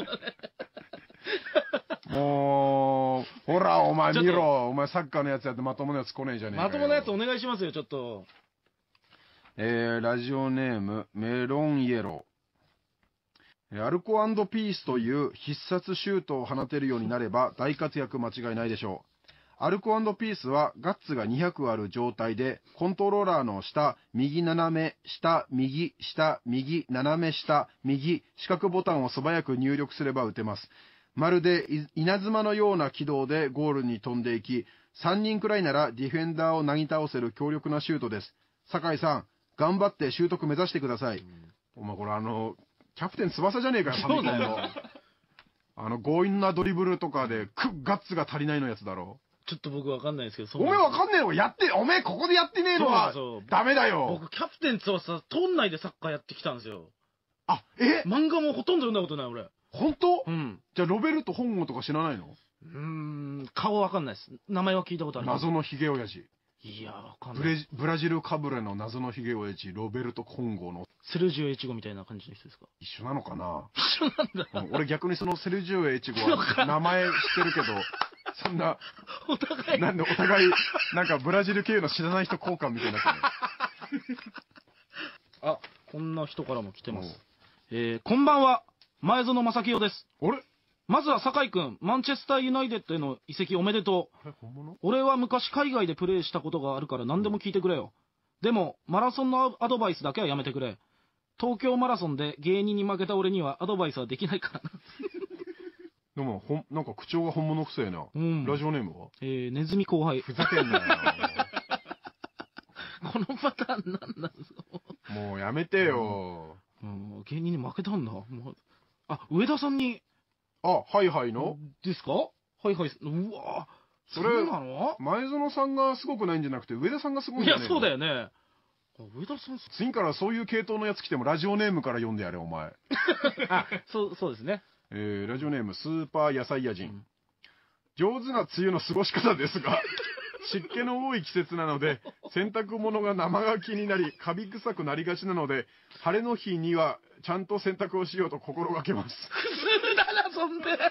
Speaker 2: もう、ほら、お前見ろ。お前サッカーのやつやってまともなやつ来ねえじゃねえかよ。
Speaker 1: まともなやつお願いしますよ、ちょっと。
Speaker 2: えー、ラジオネーム、メロンイエロー。アルコ&ピースという必殺シュートを放てるようになれば大活躍間違いないでしょう。アルコ&ピースはガッツがにひゃくある状態で、コントローラーの下、右斜め、下、右、下、右、斜め下、右、四角ボタンを素早く入力すれば打てます。まるで稲妻のような軌道でゴールに飛んでいき、さんにんくらいならディフェンダーをなぎ倒せる強力なシュートです。酒井さん、頑張って習得目指してください。うん、お前これあの、キャプテン翼じゃねえかよ、ファミコンの。あの、強引なドリブルとかで、く、ガッツが足りないのやつだろ。
Speaker 1: ちょっと僕わかんないですけど、
Speaker 2: おめえわかんねえのやって、おめえここでやってねえのは、ダメだよ。
Speaker 1: 僕、キャプテン翼、トン内でサッカーやってきたんですよ。
Speaker 2: あ、え
Speaker 1: 漫画もほとんど読んだことない、俺。
Speaker 2: 本当？
Speaker 1: うん。
Speaker 2: じゃあ、ロベルト本郷とか知らないの？
Speaker 1: うーん、顔わかんないです。名前は聞いたことある。
Speaker 2: 謎のヒゲ親父。
Speaker 1: いや、わかんない。
Speaker 2: ブラジルかぶれの謎のヒゲ親父、ロベルト本郷の。
Speaker 1: セルジオ越後みたいな感じの人ですか？
Speaker 2: 一緒なのかな？
Speaker 1: 一緒なんだ。
Speaker 2: うん、俺逆にそのセルジオ越後は名前知ってるけど、そんな、
Speaker 1: お互い。
Speaker 2: なんでお互い、なんかブラジル系の知らない人交換みたいになってる。
Speaker 1: あ、こんな人からも来てます。えー、こんばんは、前園正清です。
Speaker 2: あれ？
Speaker 1: まずは酒井くん、マンチェスターユナイテッドへの移籍おめでとう。
Speaker 2: 本物？
Speaker 1: 俺は昔海外でプレーしたことがあるから何でも聞いてくれよ。でも、マラソンのアドバイスだけはやめてくれ。東京マラソンで芸人に負けた俺にはアドバイスはできないからな。
Speaker 2: でも、ほん、なんか口調が本物くせえな。うん。ラジオネームは？
Speaker 1: えー、ネズミ後輩。
Speaker 2: ふざけんなよ。
Speaker 1: このパターンなんなんですか？
Speaker 2: もうやめてよ。
Speaker 1: うん、芸人に負けたんだ。もうあ、上田さんに。
Speaker 2: あ、はいはいの
Speaker 1: ですか？はいはい。うわ
Speaker 2: それ、なの前園さんがすごくないんじゃなくて、上田さんがすごいんじゃねえの？
Speaker 1: いや、そうだよね。上田さん、
Speaker 2: 次からそういう系統のやつ来てもラジオネームから読んでやれ、お前。
Speaker 1: あ、そう、そうですね。
Speaker 2: えー、ラジオネーム、スーパー野菜屋人。うん、上手な梅雨の過ごし方ですが、湿気の多い季節なので、洗濯物が生乾きになり、カビ臭くなりがちなので、晴れの日にはちゃんと洗濯をしようと心がけます。
Speaker 1: 普通だな、そんで。普通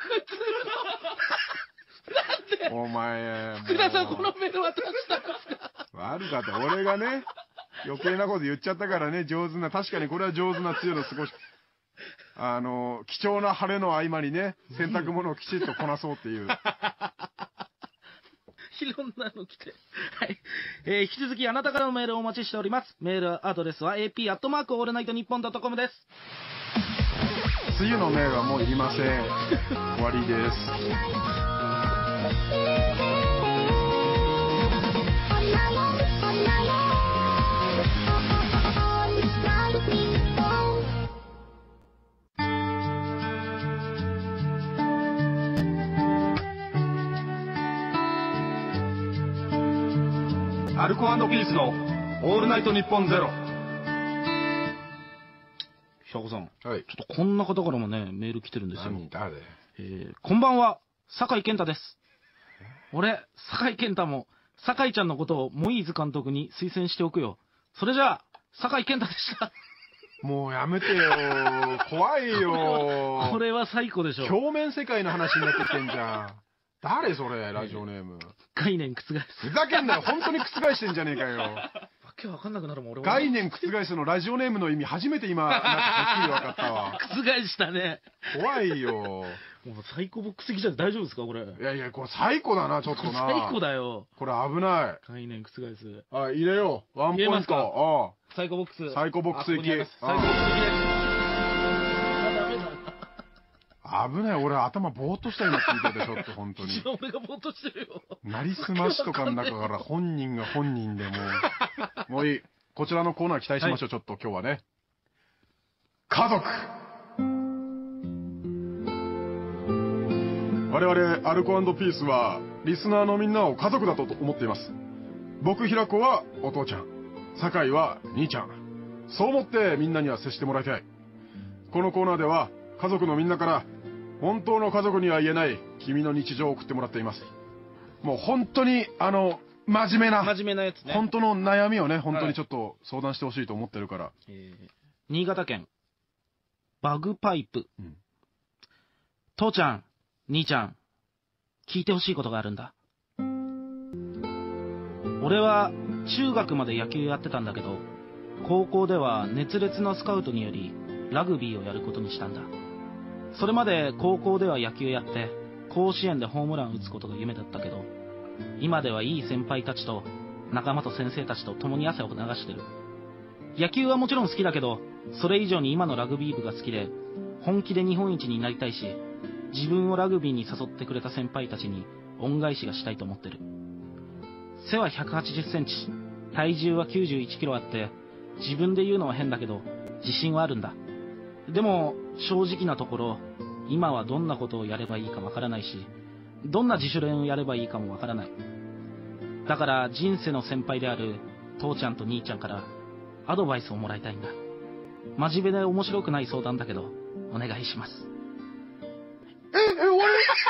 Speaker 1: の。なんで
Speaker 2: お前、
Speaker 1: 福田さん、このメール渡したんですか？
Speaker 2: 悪かった。俺がね、余計なこと言っちゃったからね、上手な、確かにこれは上手な梅雨の過ごし、あの、貴重な晴れの合間にね、洗濯物をきちっとこなそうっていう。
Speaker 1: いろんなの来て。はい。えー、引き続きあなたからのメールをお待ちしております。メールアドレスは エーピー アットマークオールナイトニッポンドットコムです。
Speaker 2: 梅雨のメールはもういりません。終わりです。 アルコ&ピースのオールナイトニッポンゼロ。
Speaker 1: ひゃこさん、
Speaker 2: はい、
Speaker 1: ちょっとこんな方からもねメール来てるんですよ。
Speaker 2: 何誰？
Speaker 1: えー、こんばんは、酒井健太です。俺酒井健太も酒井ちゃんのことをモイーズ監督に推薦しておくよ。それじゃあ酒井健太でした。
Speaker 2: もうやめてよ、怖いよ。
Speaker 1: これは最高でしょ。
Speaker 2: 表面世界の話になってきてんじゃん。誰それ、ラジオネーム。
Speaker 1: 概念覆す。
Speaker 2: ふざけんなよ、本当に覆してんじゃねえかよ。
Speaker 1: わけわかんなくなるもん俺は。
Speaker 2: 概念覆すのラジオネームの意味初めて今なんかはっきり分かったわ。
Speaker 1: 覆したね。
Speaker 2: 怖いよ。
Speaker 1: もうサイコボックス的じゃ大丈夫ですかこれ。
Speaker 2: いやいや、これサイコだな、ちょっとな。
Speaker 1: サイコだよ。
Speaker 2: これ危ない。
Speaker 1: 概念覆す。
Speaker 2: あ、入れよう。ワンポイント。ああ。
Speaker 1: サイコボックス。
Speaker 2: サイコボックス行き。サイコボックス行き。危ない、俺頭ぼーっとした今聞いてて、ちょっと本当に。
Speaker 1: 一番俺がぼーっとしてるよ。
Speaker 2: なりすましとかの中から本人が本人でもう。もういい。こちらのコーナー期待しましょう、はい、ちょっと今日はね。家族。我々アルコ&ピースはリスナーのみんなを家族だと思っています。僕平子はお父ちゃん、酒井は兄ちゃん。そう思ってみんなには接してもらいたい。このコーナーでは家族のみんなから本当の家族には言えない君の日常を送ってもらっています。もう本当にあの真面目な
Speaker 1: 真面目なやつね。
Speaker 2: 本当の悩みをね、本当にちょっと相談してほしいと思ってるから、はい。
Speaker 1: えー、新潟県バグパイプ、うん、父ちゃん兄ちゃん聞いてほしいことがあるんだ。俺は中学まで野球やってたんだけど、高校では熱烈なスカウトによりラグビーをやることにしたんだ。それまで高校では野球やって甲子園でホームラン打つことが夢だったけど、今ではいい先輩たちと仲間と先生たちと共に汗を流してる。野球はもちろん好きだけど、それ以上に今のラグビー部が好きで、本気で日本一になりたいし、自分をラグビーに誘ってくれた先輩たちに恩返しがしたいと思ってる。背はひゃくはちじゅっセンチ、体重はきゅうじゅういちキロあって、自分で言うのは変だけど自信はあるんだ。でも正直なところ、今はどんなことをやればいいかわからないし、どんな自主練をやればいいかもわからない。だから人生の先輩である父ちゃんと兄ちゃんからアドバイスをもらいたいんだ。真面目で面白くない相談だけどお願いします。
Speaker 2: え、え、俺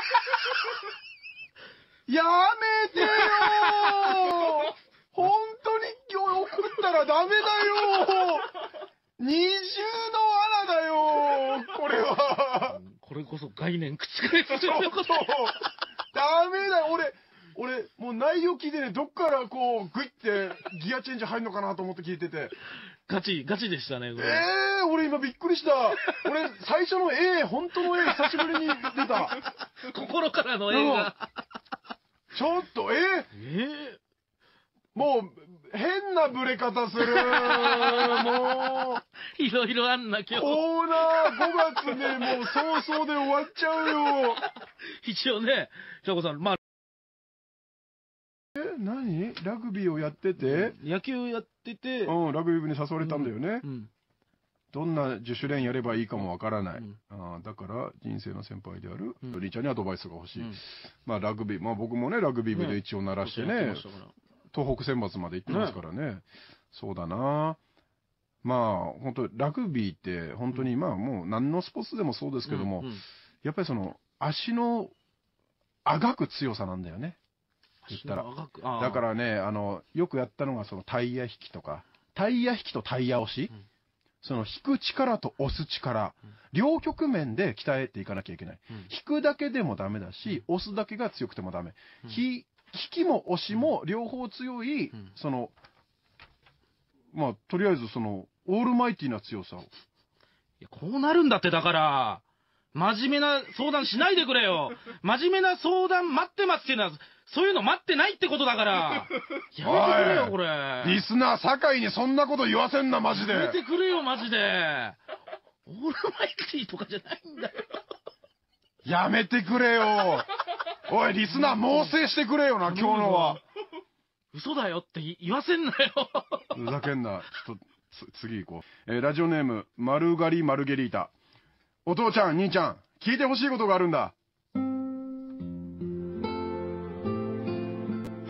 Speaker 2: やめてよー本当に今日送ったらダメだよー二重の罠だよーこれは
Speaker 1: これこそ概念覆すること
Speaker 2: ダメだよ俺俺もう内容聞いてね、どっからこうグイってギアチェンジ入るのかなと思って聞いてて、
Speaker 1: ガチガチでしたねこれ。
Speaker 2: えー、俺今びっくりした。俺最初の A、 本当の A 久しぶりに出た。
Speaker 1: 心からの A が、
Speaker 2: ちょっとえー、えー、もう変なブレ方する。もう
Speaker 1: いろいろあんな今日。
Speaker 2: コーナーごがつでもう早々で終わっちゃうよ。
Speaker 1: 一応ね、ひゃこさん、まあ
Speaker 2: え、何？ラグビーをやってて、
Speaker 1: 野球やってて、
Speaker 2: うん、ラグビー部に誘われたんだよね。
Speaker 1: うんうん、
Speaker 2: どんな自主練やればいいかもわからない。うん、あだから人生の先輩であるお兄ちゃんにアドバイスが欲しい。うん、まあラグビー、まあ僕もねラグビー部で一応鳴らしてね、ね東北選抜まで行ってますからね。ねそうだな。まあ本当ラグビーって本当にまあもう何のスポーツでもそうですけども、うんうん、やっぱりその足のあがく強さなんだよね。言ったらだからね、あのよくやったのがそのタイヤ引きとか、タイヤ引きとタイヤ押し、うん、その引く力と押す力、うん、両局面で鍛えていかなきゃいけない、うん、引くだけでもダメだし、押すだけが強くてもダメ、うん、引きも押しも両方強い、うん、そのまあとりあえずそのオールマイティな強さを。い
Speaker 1: やこうなるんだって。だから真面目な相談しないでくれよ。真面目な相談待ってますっていうのはそういうの待ってないってことだから。やめてくれよこれ。
Speaker 2: リスナー酒井にそんなこと言わせんなマジで。
Speaker 1: やめてくれよマジで。オールマイティーとかじゃないんだよ。
Speaker 2: やめてくれよ。おいリスナー猛省してくれよな今日のは。
Speaker 1: 嘘だよって言わせんなよ。
Speaker 2: ふざけんな。ちょっと次行こう。えー、ラジオネーム丸刈りマルゲリータ。お父ちゃん兄ちゃん聞いてほしいことがあるんだ。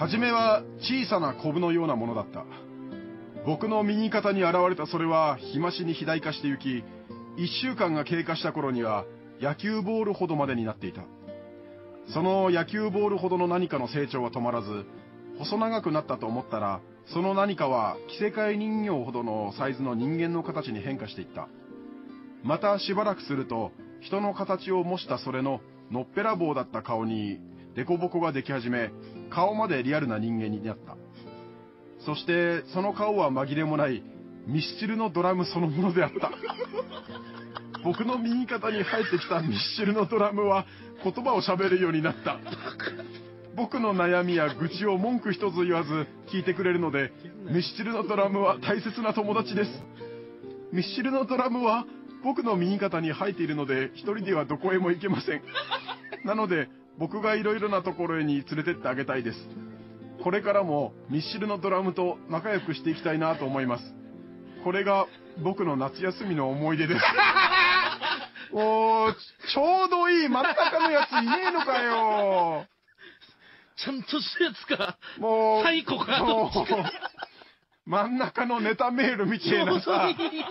Speaker 2: 初めは小さなコブのようなものだった。僕の右肩に現れたそれは日増しに肥大化してゆき、一週間が経過した頃には野球ボールほどまでになっていた。その野球ボールほどの何かの成長は止まらず、細長くなったと思ったら、その何かは着せ替え人形ほどのサイズの人間の形に変化していった。またしばらくすると、人の形を模したそれののっぺらぼうだった顔にデコボコができ始め、顔までリアルな人間になった。そしてその顔は紛れもないミスチルのドラムそのものであった。僕の右肩に生えてきたミスチルのドラムは言葉を喋るようになった。僕の悩みや愚痴を文句一つ言わず聞いてくれるので、ミスチルのドラムは大切な友達です。ミスチルのドラムは僕の右肩に生えているので一人ではどこへも行けません。なので僕がいろいろなところに連れてってあげたいです。これからもミスチルのドラムと仲良くしていきたいなと思います。これが僕の夏休みの思い出です。おー、ちょうどいい真ん中のやついねえのかよ。
Speaker 1: ちゃんとしたやつか。
Speaker 2: もう、
Speaker 1: 最高か。
Speaker 2: もう真ん中のネタメールみたいなさ。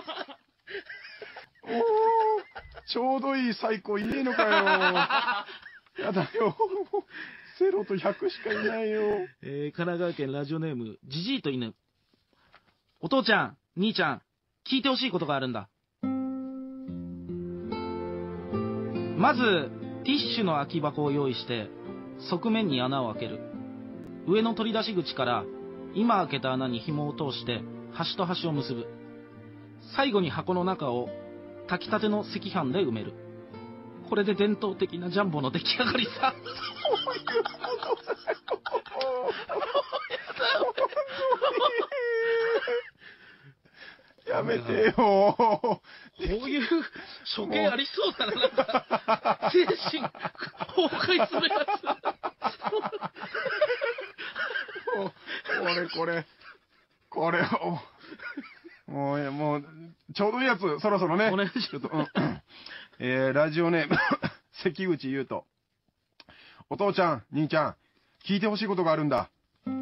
Speaker 2: おー、ちょうどいい最高いねえのかよ。やだよ。ゼロとひゃくしかいないよ。
Speaker 1: えー、神奈川県ラジオネーム、じじいと犬。お父ちゃん、兄ちゃん、聞いてほしいことがあるんだ。まず、ティッシュの空き箱を用意して、側面に穴を開ける。上の取り出し口から、今開けた穴に紐を通して、端と端を結ぶ。最後に箱の中を、炊きたての赤飯で埋める。これで伝統的なジャンボの出来上がりさ。
Speaker 2: やめてよ。こ
Speaker 1: ういう処刑ありそうだな、なんか。精神崩壊するやつ。
Speaker 2: これこれこれをもうもうちょうどいいやつそろそろね。
Speaker 1: お願いします。
Speaker 2: うんえー、ラジオネーム関口優斗。お父ちゃん兄ちゃん聞いてほしいことがあるんだ。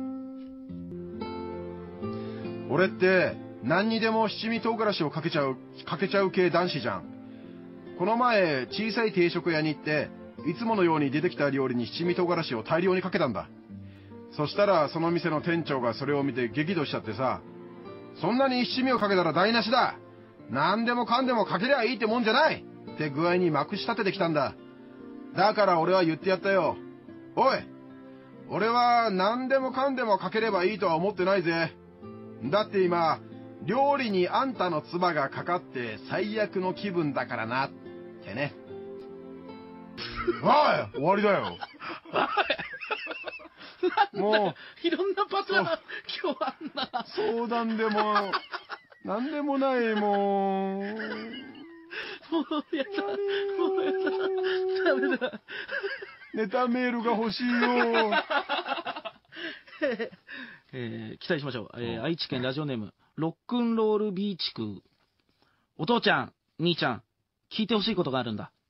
Speaker 2: 俺って何にでも七味唐辛子をかけちゃうかけちゃう系男子じゃん。この前小さい定食屋に行っていつものように出てきた料理に七味唐辛子を大量にかけたんだ。そしたらその店の店長がそれを見て激怒しちゃってさ、そんなに七味をかけたら台無しだ、何でもかんでもかけりゃいいってもんじゃないって具合にまくし立ててきたんだ。だから俺は言ってやったよ。おい、俺は何でもかんでもかければいいとは思ってないぜ。だって今料理にあんたの唾がかかって最悪の気分だからなってね。おい、終わりだよ。も
Speaker 1: ういろんなパターン今日あんな。
Speaker 2: 相談でもなんでもないもう。
Speaker 1: もうやだ、もうやだ、ダメだ。
Speaker 2: ネタメールが欲しいよ。
Speaker 1: えー、期待しましょう。えー、愛知県ラジオネーム、ロックンロールビーチクー。お父ちゃん、兄ちゃん、聞いてほしいことがあるんだ。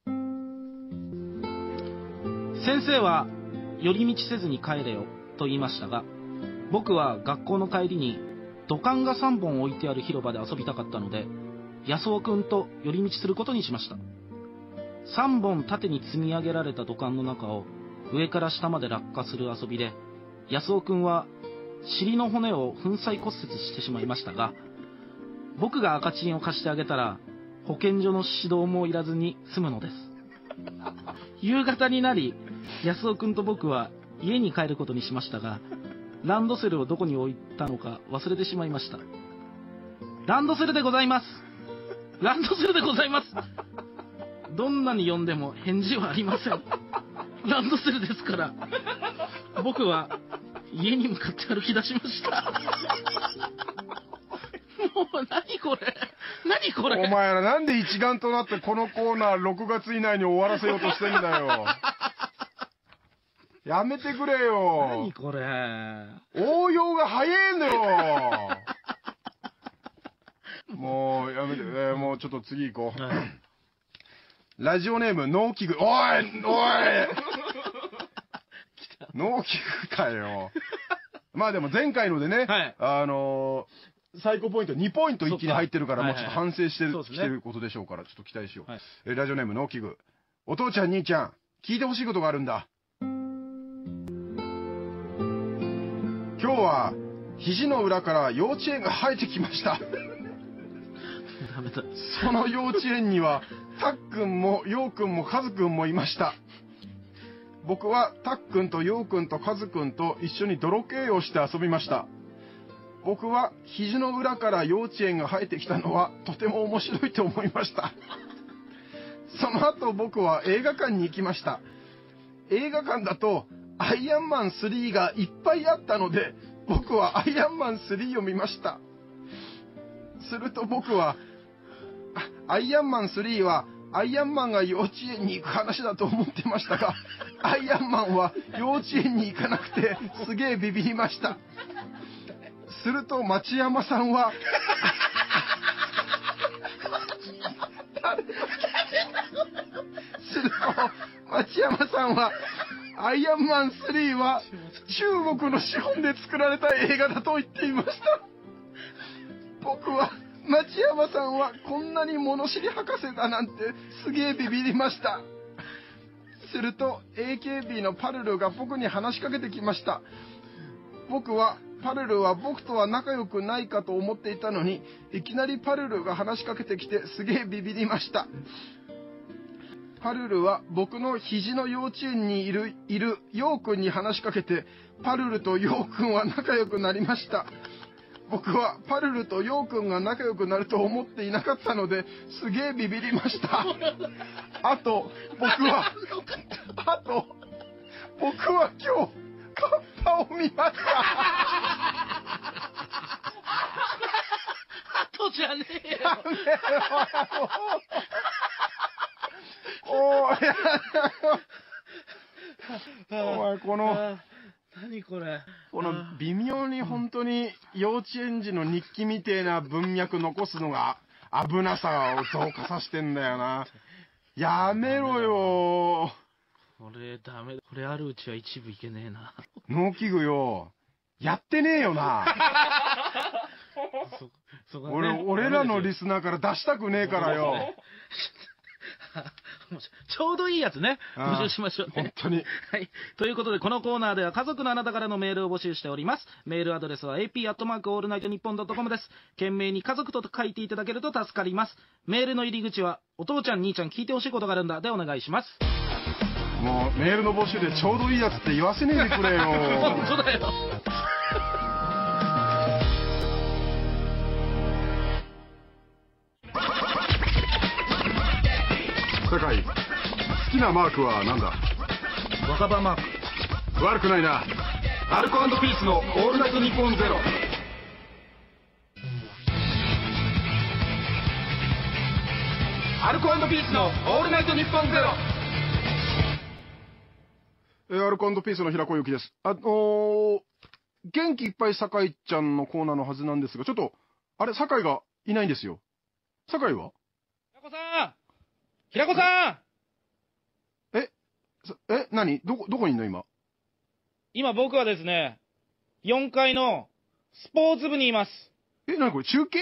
Speaker 1: 先生は、寄り道せずに帰れよ、と言いましたが、僕は学校の帰りに、土管がさんぼん置いてある広場で遊びたかったので、安尾くんと寄り道することにしました。さんぼん縦に積み上げられた土管の中を上から下まで落下する遊びで、安尾くんは尻の骨を粉砕骨折してしまいましたが、僕が赤チンを貸してあげたら保健所の指導もいらずに済むのです。夕方になり、安尾くんと僕は家に帰ることにしましたが、ランドセルをどこに置いたのか忘れてしまいました。ランドセルでございます。ランドセルでございます。どんなに呼んでも返事はありません。ランドセルですから。僕は家に向かって歩き出しました。もう何これ、何これ。
Speaker 2: お前らなんで一丸となってこのコーナーろくがつ以内に終わらせようとしてんだよ。やめてくれよ。
Speaker 1: 何これ。
Speaker 2: 応用が早いんだよ。もうやめて、えー、もうちょっと次行こう。はい、ラジオネーム農機具。おいおい農機具かよ。 まあでも前回のでね、はい、あのー、最高ポイントにポイント一気に入ってるから、もうちょっと反省してる、きてることでしょうから、ちょっと期待しよう。はい、えラジオネーム農機具。お父ちゃん、兄ちゃん、聞いてほしいことがあるんだ。今日は、肘の裏から幼稚園が生えてきました。その幼稚園には、たっくんも、ようくんも、かずくんもいました。僕は、たっくんとようくんとかずくんと一緒に泥系をして遊びました。僕は、肘の裏から幼稚園が生えてきたのは、とても面白いと思いました。その後、僕は映画館に行きました。映画館だと、アイアンマンスリーがいっぱいあったので、僕はアイアンマンスリーを見ました。すると僕は、アイアンマンスリーはアイアンマンが幼稚園に行く話だと思ってましたが、アイアンマンは幼稚園に行かなくてすげえビビりました。すると町山さんはすると町山さんはアイアンマンスリーは中国の資本で作られた映画だと言っていました。僕は町山さんはこんなに物知り博士だなんてすげえビビりました。すると エーケービー のパルルが僕に話しかけてきました。僕はパルルは僕とは仲良くないかと思っていたのに、いきなりパルルが話しかけてきてすげえビビりました。パルルは僕の肘の幼稚園にいる、いるヨウくんに話しかけて、パルルとヨウくんは仲良くなりました。僕はパルルとヨウくんが仲良くなると思っていなかったので、すげえビビりました。あと、僕は、あと、僕は今日、カッパを見ました。
Speaker 4: あとじゃねえよ。
Speaker 2: やめろよ。おい、お前この、
Speaker 1: 何これ。
Speaker 2: この微妙に本当に幼稚園児の日記みてえな文脈残すのが危なさを増加させてんだよな。やめろよ。
Speaker 1: これダメだ。これあるうちは一部いけねえな。
Speaker 2: 農機具よ。やってねえよな。そそね、俺、俺らのリスナーから出したくねえからよ。
Speaker 1: ちょうどいいやつね、募集しましょう、ね。
Speaker 2: 本当に。
Speaker 1: はい。ということで、このコーナーでは家族のあなたからのメールを募集しております。メールアドレスは エーピー アットマーク オールナイトニッポン ドットコム です。懸命に家族と書いていただけると助かります。メールの入り口は、お父ちゃん、兄ちゃん聞いてほしいことがあるんだでお願いします。
Speaker 2: もう、メールの募集でちょうどいいやつって言わせねえでくれよ。
Speaker 1: 本当だよ。
Speaker 2: 酒井、好きなマークは何だ？
Speaker 1: 若葉マーク。
Speaker 2: 悪くないな。アルコ&ピースのオールナイトニッポンゼロ。
Speaker 1: アルコ&ピースのオールナイトニッポンゼロ。
Speaker 2: えー、アルコ&ピースの平子ゆきです。あのー、元気いっぱい酒井ちゃんのコーナーのはずなんですが、ちょっと、あれ、酒井がいないんですよ。酒井は？
Speaker 1: 平子さん平子さ
Speaker 2: んえ、え、何どこ、どこにいんの今？
Speaker 1: 今僕はですね、よんかいのスポーツ部にいます。
Speaker 2: え、なにこれ中継？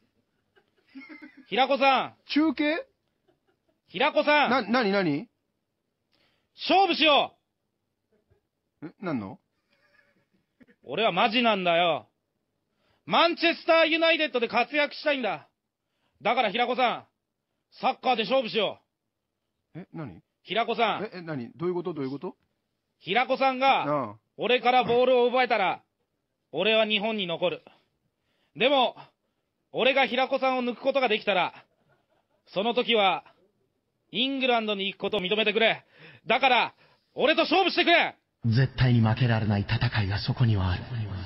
Speaker 1: 平子さん
Speaker 2: 中継？
Speaker 1: 平子さん
Speaker 2: な、なになに？
Speaker 1: 勝負しよ
Speaker 2: う。え、なんの？
Speaker 1: 俺はマジなんだよ。マンチェスターユナイテッドで活躍したいんだ。だから平子さん、サッカーで勝負しよ
Speaker 2: う。え、何？
Speaker 1: 平子さん。
Speaker 2: え、え、何？どういうことどういうこと？
Speaker 1: 平子さんが、俺からボールを奪えたら、俺は日本に残る。でも、俺が平子さんを抜くことができたら、その時は、イングランドに行くことを認めてくれ。だから、俺と勝負してくれ。
Speaker 3: 絶対に負けられない戦いがそこにはある。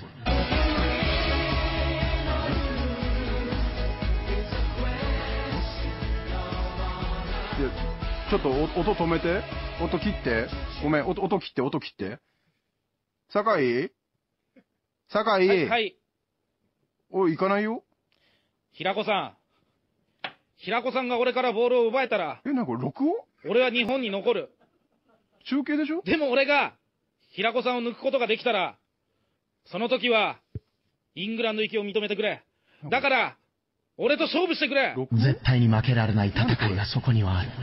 Speaker 2: ちょっと音止めて。音切って。ごめん、音、音切って、音切って。酒井酒井、
Speaker 1: はい、はい。
Speaker 2: おい、行かないよ。
Speaker 1: 平子さん。平子さんが俺からボールを奪えたら。
Speaker 2: え、なにこれ、録音？
Speaker 1: 俺は日本に残る。
Speaker 2: 中継でしょ？
Speaker 1: でも俺が、平子さんを抜くことができたら、 その時は、イングランド行きを認めてくれ。だから、俺と勝負してくれ。
Speaker 3: 絶対に負けられない戦いがそこにはある。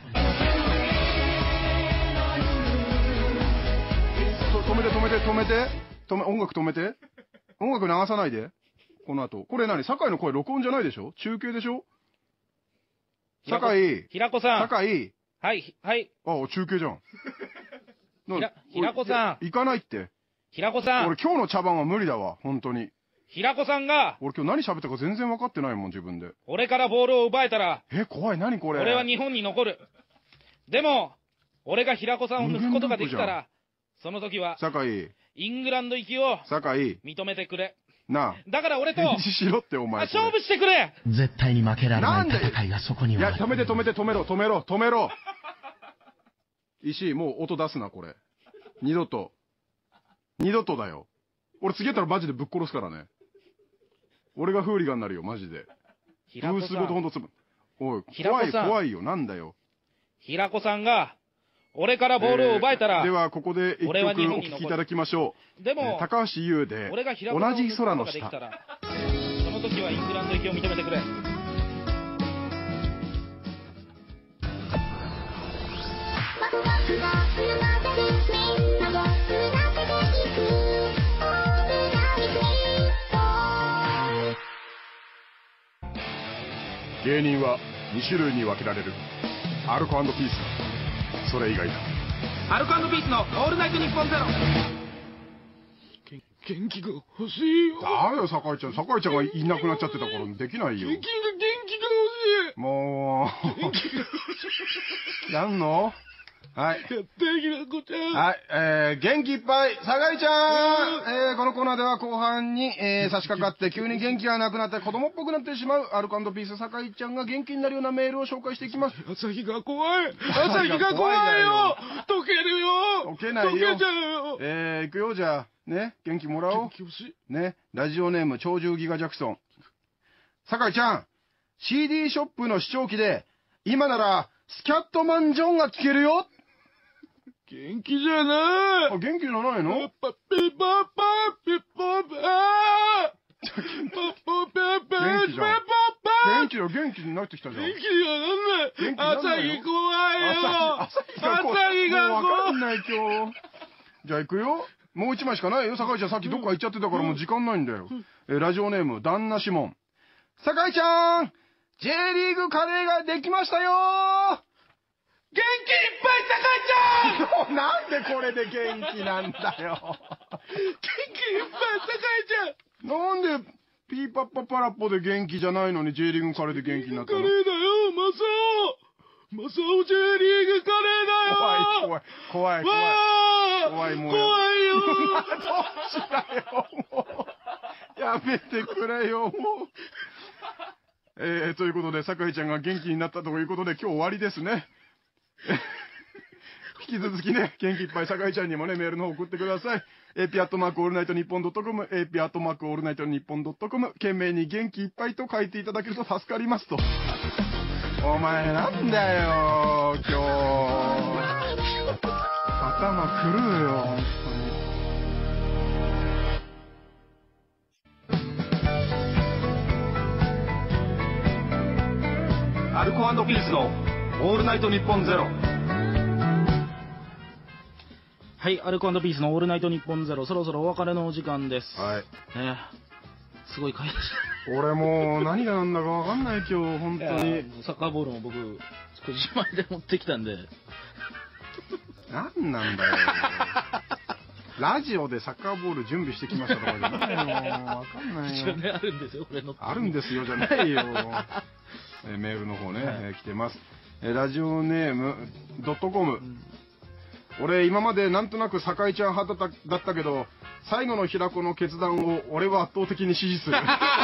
Speaker 2: 止めて止めて止めて止め、音楽止めて。音楽流さないで。この後。これ何？酒井の声録音じゃないでしょ？中継でしょ？酒井。
Speaker 1: 平子さん。
Speaker 2: 酒井。
Speaker 1: はい、はい。
Speaker 2: あ、中継じゃん。
Speaker 1: ひら、平子さ
Speaker 2: ん。行かないって。
Speaker 1: 平子さん。
Speaker 2: 俺今日の茶番は無理だわ、本当に。
Speaker 1: 平子さんが。
Speaker 2: 俺今日何喋ったか全然分かってないもん、自分で。
Speaker 1: 俺からボールを奪えたら。
Speaker 2: え、怖い、何これ。
Speaker 1: 俺は日本に残る。でも、俺が平子さんを抜くことができたら、その時は。
Speaker 2: 酒
Speaker 1: 井。イングランド行きを。
Speaker 2: 酒井。
Speaker 1: 認めてくれ。
Speaker 2: なあ。
Speaker 1: だから俺と。
Speaker 2: 返事しろってお前。
Speaker 1: 勝負してくれ。
Speaker 3: 絶対に負けられない戦いがそこにはある。
Speaker 2: いや、止めて止めて止めろ、止めろ、止めろ。石井、もう音出すな、これ。二度と。二度とだよ。俺次やったらマジでぶっ殺すからね。俺がフーリガンになるよ、マジで。ブースごとほんとつぶ。おい、怖い、怖いよ、なんだよ。
Speaker 1: 平子さんが、俺からボールを奪えたら、
Speaker 2: えー、では、ここで一曲お聴きいただきましょう。
Speaker 1: でも、
Speaker 2: えー、高橋優で、同じ空の下。
Speaker 1: その時はイングランド行きを認めてくれ。
Speaker 2: 芸人はに種類に分けられる。アルコ&ピース。それ以外だ。
Speaker 1: アルコ&ピースのオールナイトニッポンゼロ。
Speaker 5: 元気が欲しいよ。
Speaker 2: だよ、酒井ちゃん。酒井ちゃんがいなくなっちゃってたからできないよ。
Speaker 5: 元気が、元気が欲しい。
Speaker 2: もう。元気が欲しい。やんの？はい。
Speaker 5: やって、ひらこちゃん。
Speaker 2: はい、えー、元気いっぱい、酒井ちゃん、えー、このコーナーでは後半に、えー、差し掛かって急に元気がなくなって子供っぽくなってしまうアルコ&ピース酒井ちゃんが元気になるようなメールを紹介していきます。
Speaker 5: 朝日が怖い。朝日が怖いよ。溶けるよ。
Speaker 2: 溶けないよ。
Speaker 5: 溶けちゃうよ。
Speaker 2: えー、行くよ、じゃあ。ね、元気もらおう。
Speaker 5: 元気欲しい。
Speaker 2: ね、ラジオネーム、鳥獣ギガジャクソン。酒井ちゃん、シーディー ショップの視聴器で、今なら、スキャットマンジョンが聴けるよ。
Speaker 5: 元気じゃない。
Speaker 2: あ、元気じゃないの？
Speaker 5: パピパパピポパー。
Speaker 2: 元気じゃん。元気だ、元気になってきたじゃん。
Speaker 5: 元気じゃなんない。朝日怖いよ。
Speaker 2: 朝日が怖い。もうわかんない今日。じゃあ行くよ。もう一枚しかないよ。酒井ちゃんさっきどっか行っちゃってたからもう時間ないんだよ。え、ラジオネーム、旦那シモン。酒井ちゃん J リーグカレーができましたよー。
Speaker 5: 元気いっぱい酒井ちゃん。
Speaker 2: なんでこれで元気なんだよ。
Speaker 5: 元気いっぱい酒井ちゃ
Speaker 2: ん。なんでピーパッパパラッポで元気じゃないのに J リーグカレーで元気になったの？
Speaker 5: カレーだよ、マサオ。マサオ J リーグカレーだよ。
Speaker 2: 怖い怖い怖い怖い。怖いもう。
Speaker 5: 怖いよ。
Speaker 2: どうしだよもう。やめてくれよもう。えー、ということで酒井ちゃんが元気になったということで今日終わりですね。引き続きね、元気いっぱい酒井ちゃんにもね、メールの方送ってください。エーピーアットマークオールナイトニッポンドットコム、エーピーアットマークオールナイトニッポンドットコム、懸命に元気いっぱいと書いていただけると助かりますと。お前なんだよ、今日。頭狂うよ、本当に。
Speaker 1: アルコ&ピースのオールナイトニッポンゼロ。はい、アルコ&ピースのオールナイトニッポンゼロ、そろそろお別れのお時間です。
Speaker 2: はい。
Speaker 1: ね、すごい回でした。
Speaker 2: 俺もう何がなんだかわかんない今日、本当に。
Speaker 1: サッカーボールも僕、自前で持ってきたんで。
Speaker 2: なんなんだよ。ラジオでサッカーボール準備してきましたとかじゃないよ。わかんないよ。
Speaker 1: ね、あるんですよ、俺の。
Speaker 2: あるんですよ、じゃないよ。えメールの方ね、はい、え来てます。えラジオネーム、ドットコム。うん、俺、今までなんとなく酒井ちゃん派だっただったけど、最後の平子の決断を俺は圧倒的に支持する。そり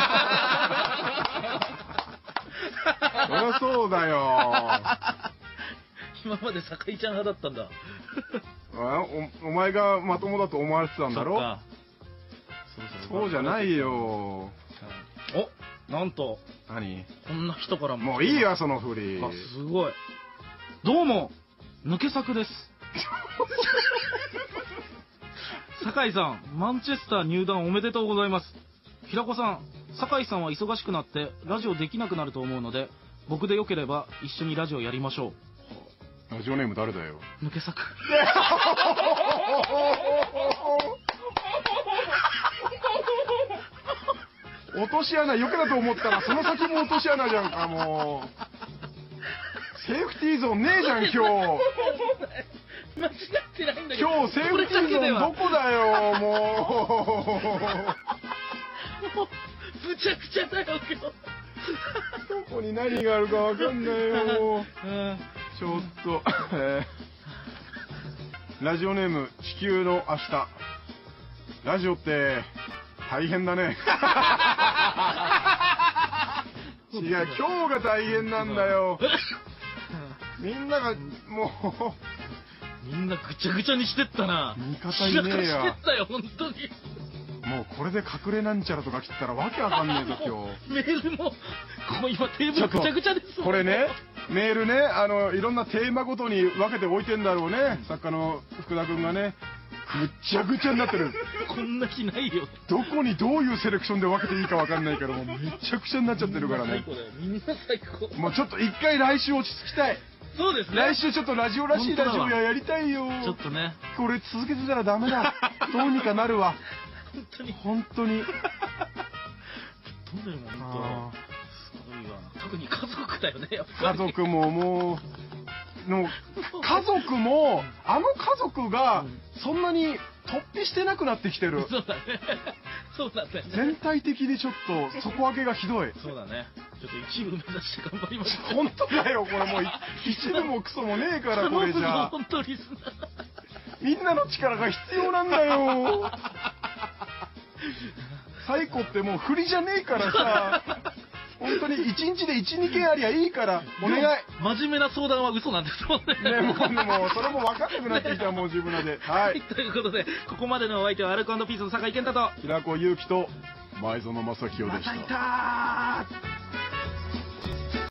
Speaker 2: ゃそうだよ。
Speaker 1: 今まで酒井ちゃん派だったんだ。
Speaker 2: お, お前がまともだと思われてたんだろ。そうそうじゃないよ。
Speaker 1: お、なんと。
Speaker 2: 何？
Speaker 1: こんな人から
Speaker 2: も。もういいよ、その振り。
Speaker 1: あ、すごい。 酒井さん、マンチェスター入団おめでとうございます。平子さん、酒井さんは忙しくなってラジオできなくなると思うので、僕でよければ一緒にラジオやりましょ
Speaker 2: う。ラジオネーム誰だよ。
Speaker 1: 抜け作。
Speaker 2: 落とし穴よけだと思ったらその先も落とし穴じゃんか。もうセーフティーゾーンねえじゃん今日。
Speaker 1: 間違ってないんだけど。
Speaker 2: 今日セーフティーゾーンどこだよ。も
Speaker 1: うむちゃくちゃだよ今日。
Speaker 2: どこに何があるかわかんないよ。ちょっと、えー、ラジオネーム地球の明日。ラジオって大変だね。違う、今日が大変なんだよ。みんながもう
Speaker 1: みんなぐちゃぐちゃにしてったな。
Speaker 2: 味方いねえや。
Speaker 1: してったよ本当に。
Speaker 2: もうこれで隠れなんちゃらとか来たらわけわかんねえぞ今日。
Speaker 1: メールもこう今テーブルぐちゃぐちゃです。
Speaker 2: これね、メールね、あのいろんなテーマごとに分けて置いてんだろうね、作家の福田君がね。ぐっちゃぐちゃになってる。
Speaker 1: こんな日ないよ。
Speaker 2: どこにどういうセレクションで分けていいか分かんないから、もうめちゃくちゃになっちゃってるからね。
Speaker 1: みんな最高。
Speaker 2: もうちょっと一回来週落ち着きたい。
Speaker 1: そうですね。
Speaker 2: 来週ちょっとラジオらしいラジオややりたいよ。
Speaker 1: ちょっとね。
Speaker 2: これ続けてたらダメだ。どうにかなるわ。
Speaker 1: 本当に。
Speaker 2: 本当に。
Speaker 1: どうでも本当。すごいわ。特に家族だよね。やっぱり。
Speaker 2: 家族ももうの家族もあの家族がそんなに突飛してなくなってきてる。
Speaker 1: そうだね。そうだね。
Speaker 2: 全体的にちょっと底上げがひどい。
Speaker 1: そうだね。ちょっと一部目指して頑張りましょう。
Speaker 2: 本当だよ、これもう一部もクソもねえからこれじゃ。
Speaker 1: 本当リスナー。
Speaker 2: みんなの力が必要なんだよ。サイコってもう振りじゃねえからさ。本当に一日で一二件ありゃいいからお願い。
Speaker 1: 真面目な相談は嘘なんですもんね。
Speaker 2: ね、もうもうそれも分かんなくなってきた、もう自分らで。はい。
Speaker 1: ということでここまでのお相手はアルコ&ピースの酒井健太と
Speaker 2: 平子祐希と前園真聖でした。
Speaker 1: またいたー。